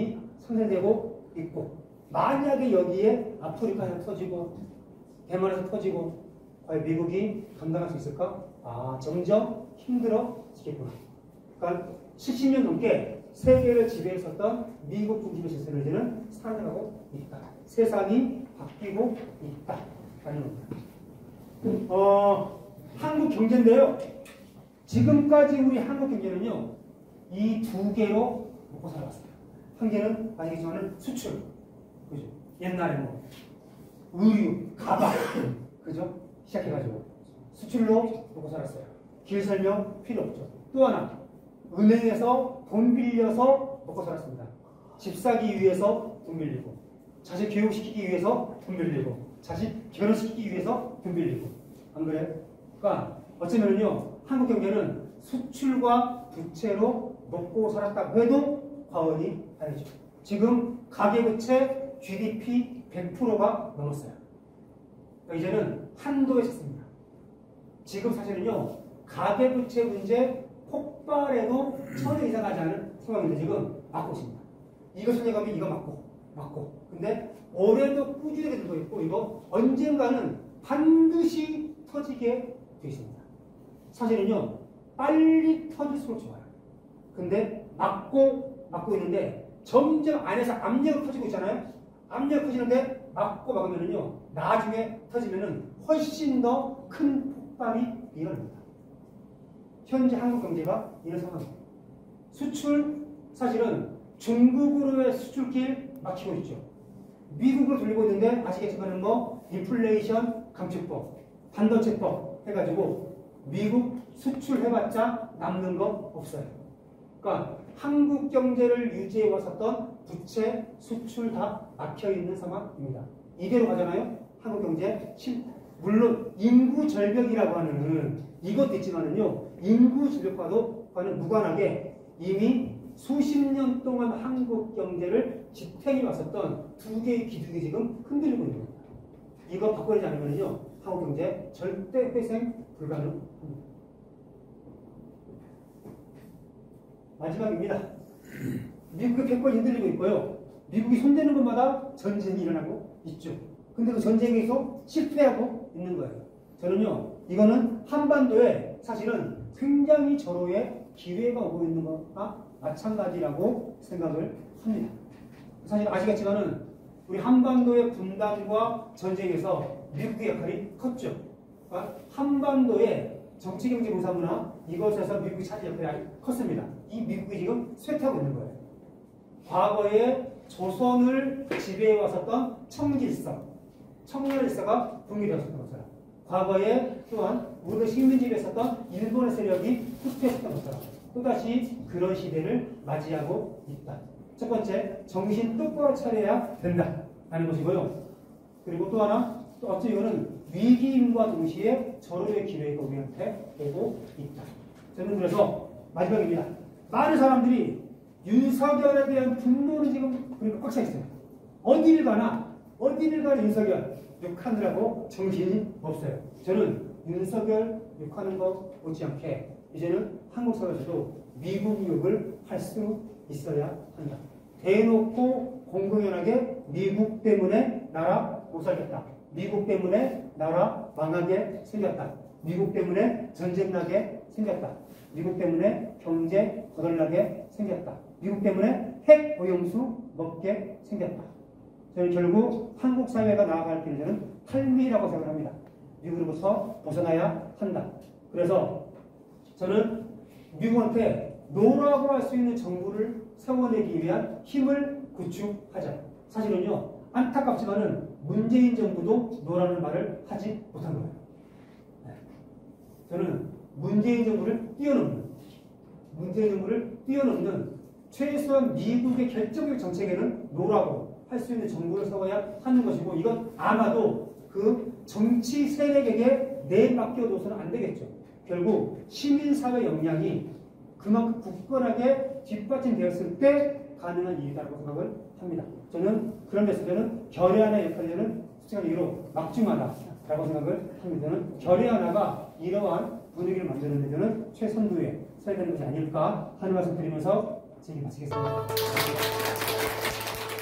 상쇄되고 있고, 만약에 여기에 아프리카에서 터지고 대만에서 터지고 과연 미국이 감당할 수 있을까? 아, 점점 힘들어지겠구나. 그러니까 칠십 년 넘게 세계를 지배했었던 미국 중심의 시스템을 이제는 사라져가고 있다. 세상이 바뀌고 있다. 라는 겁니다. 어, 한국 경제인데요. 지금까지 우리 한국 경제는요, 이 두 개로 먹고 살아왔어요. 한 개는 아시겠지만 수출. 그죠? 옛날에 뭐, 의류, 가방. 그죠? 시작해가지고. 수출로 먹고 살았어요. 길 설명 필요 없죠. 또 하나, 은행에서 돈 빌려서 먹고 살았습니다. 집 사기 위해서 돈 빌리고, 자식 교육시키기 위해서 돈 빌리고, 자식 결혼시키기 위해서 돈 빌리고. 안 그래요? 그러니까 어쩌면요, 한국 경제는 수출과 부채로 먹고 살았다고 해도 과언이 아니죠. 지금 가계부채 지디피 백 퍼센트가 넘었어요. 그러니까 이제는 한도에 섰습니다. 지금 사실은요, 가계부채 문제 폭발에도 전혀 이상하지 않은 상황인데 지금 막고 있습니다. 이거 손해가면 이거 막고, 막고. 근데 올해도 꾸준하게 들고 있고, 이거 언젠가는 반드시 터지게 되어 있습니다. 사실은요, 빨리 터질수록 좋아요. 근데 막고, 막고 있는데 점점 안에서 압력이 터지고 있잖아요. 압력이 터지는데 막고 막으면은요, 나중에 터지면은 훨씬 더 큰 폭발이 일어납니다. 현재 한국 경제가 이런 상황입니다. 수출, 사실은 중국으로의 수출길 막히고 있죠. 미국으로 돌리고 있는데 아시겠지만 뭐 인플레이션 감축법, 반도체법 해가지고 미국 수출해봤자 남는 거 없어요. 그러니까 한국 경제를 유지해 왔었던 부채, 수출 다 막혀있는 상황입니다. 이대로 가잖아요. 한국 경제 실 물론 인구 절벽이라고 하는 이것도 있지만은요, 인구 절벽과도 무관하게 이미 수십 년 동안 한국 경제를 지탱해 왔었던 두 개의 기둥이 지금 흔들리고 있는 겁니다. 이거 바꿔내지 않으면요, 한국 경제 절대 회생 불가능합니다. 마지막입니다. 미국의 패권이 흔들리고 있고요. 미국이 손대는 것마다 전쟁이 일어나고 있죠. 근데 그 전쟁에서 실패하고 있는 거예요. 저는요, 이거는 한반도에 사실은 굉장히 절호의 기회가 오고 있는 것과 마찬가지라고 생각을 합니다. 사실 아시겠지만은 우리 한반도의 분단과 전쟁에서 미국의 역할이 컸죠. 그러니까 한반도의 정치, 경제, 군사, 문화 이것에서 미국이 차지 역할이 컸습니다. 이 미국이 지금 쇠퇴하고 있는 거예요. 과거에 조선을 지배해 왔었던 청질서, 청렬일서가 붕괴되었었던 것처럼, 과거에 또한 우리가 식민지에 있었던 일본의 세력이 후퇴했었던 것처럼 또다시 그런 시대를 맞이하고 있다. 첫 번째, 정신 똑바로 차려야 된다 라는 것이고요. 그리고 또 하나, 또 어찌 이거는 위기임과 동시에 절호의 기회가 우리한테 오고 있다. 저는 그래서 마지막입니다. 많은 사람들이 윤석열에 대한 분노는 지금 그러니까 꽉 차 있어요. 어디를 가나 어디를 가나 윤석열 욕하느라고 정신이 없어요. 저는 윤석열 욕하는 거 못지않게 이제는 한국 사회에서도 미국 욕을 할 수 있어야 한다. 대놓고 공공연하게 미국 때문에 나라 못 살겠다. 미국 때문에 나라 망하게 생겼다. 미국 때문에 전쟁 나게 생겼다. 미국 때문에 경제 거덜나게 생겼다. 미국 때문에 핵 오염수 먹게 생겼다. 저는 결국 한국 사회가 나아갈 길은 탈미라고 생각합니다. 미국으로부터 벗어나야 한다. 그래서 저는 미국한테 노라고 할 수 있는 정부를 세워내기 위한 힘을 구축하자. 사실은요, 안타깝지만은 문재인 정부도 노라는 말을 하지 못한 거예요. 네. 저는 문재인 정부를 뛰어넘는, 문재인 정부를 뛰어넘는 최소한 미국의 결정적 정책에는 노라고 할 수 있는 정부를 세워야 하는 것이고, 이건 아마도 그 정치 세력에게 내맡겨둬서는 안 되겠죠. 결국 시민사회 역량이 그만큼 굳건하게 뒷받침되었을 때 가능한 일이라고 생각을 합니다. 저는 그런 데서 저는 결의 하나의 역할을 수직한 얘기로 막중하다라고 생각을 합니다. 저는 결의 하나가 이러한 분위기를 만드는 데 저는 최선두에 서야 되는 것이 아닐까 하는 말씀 드리면서 제 얘기 마치겠습니다.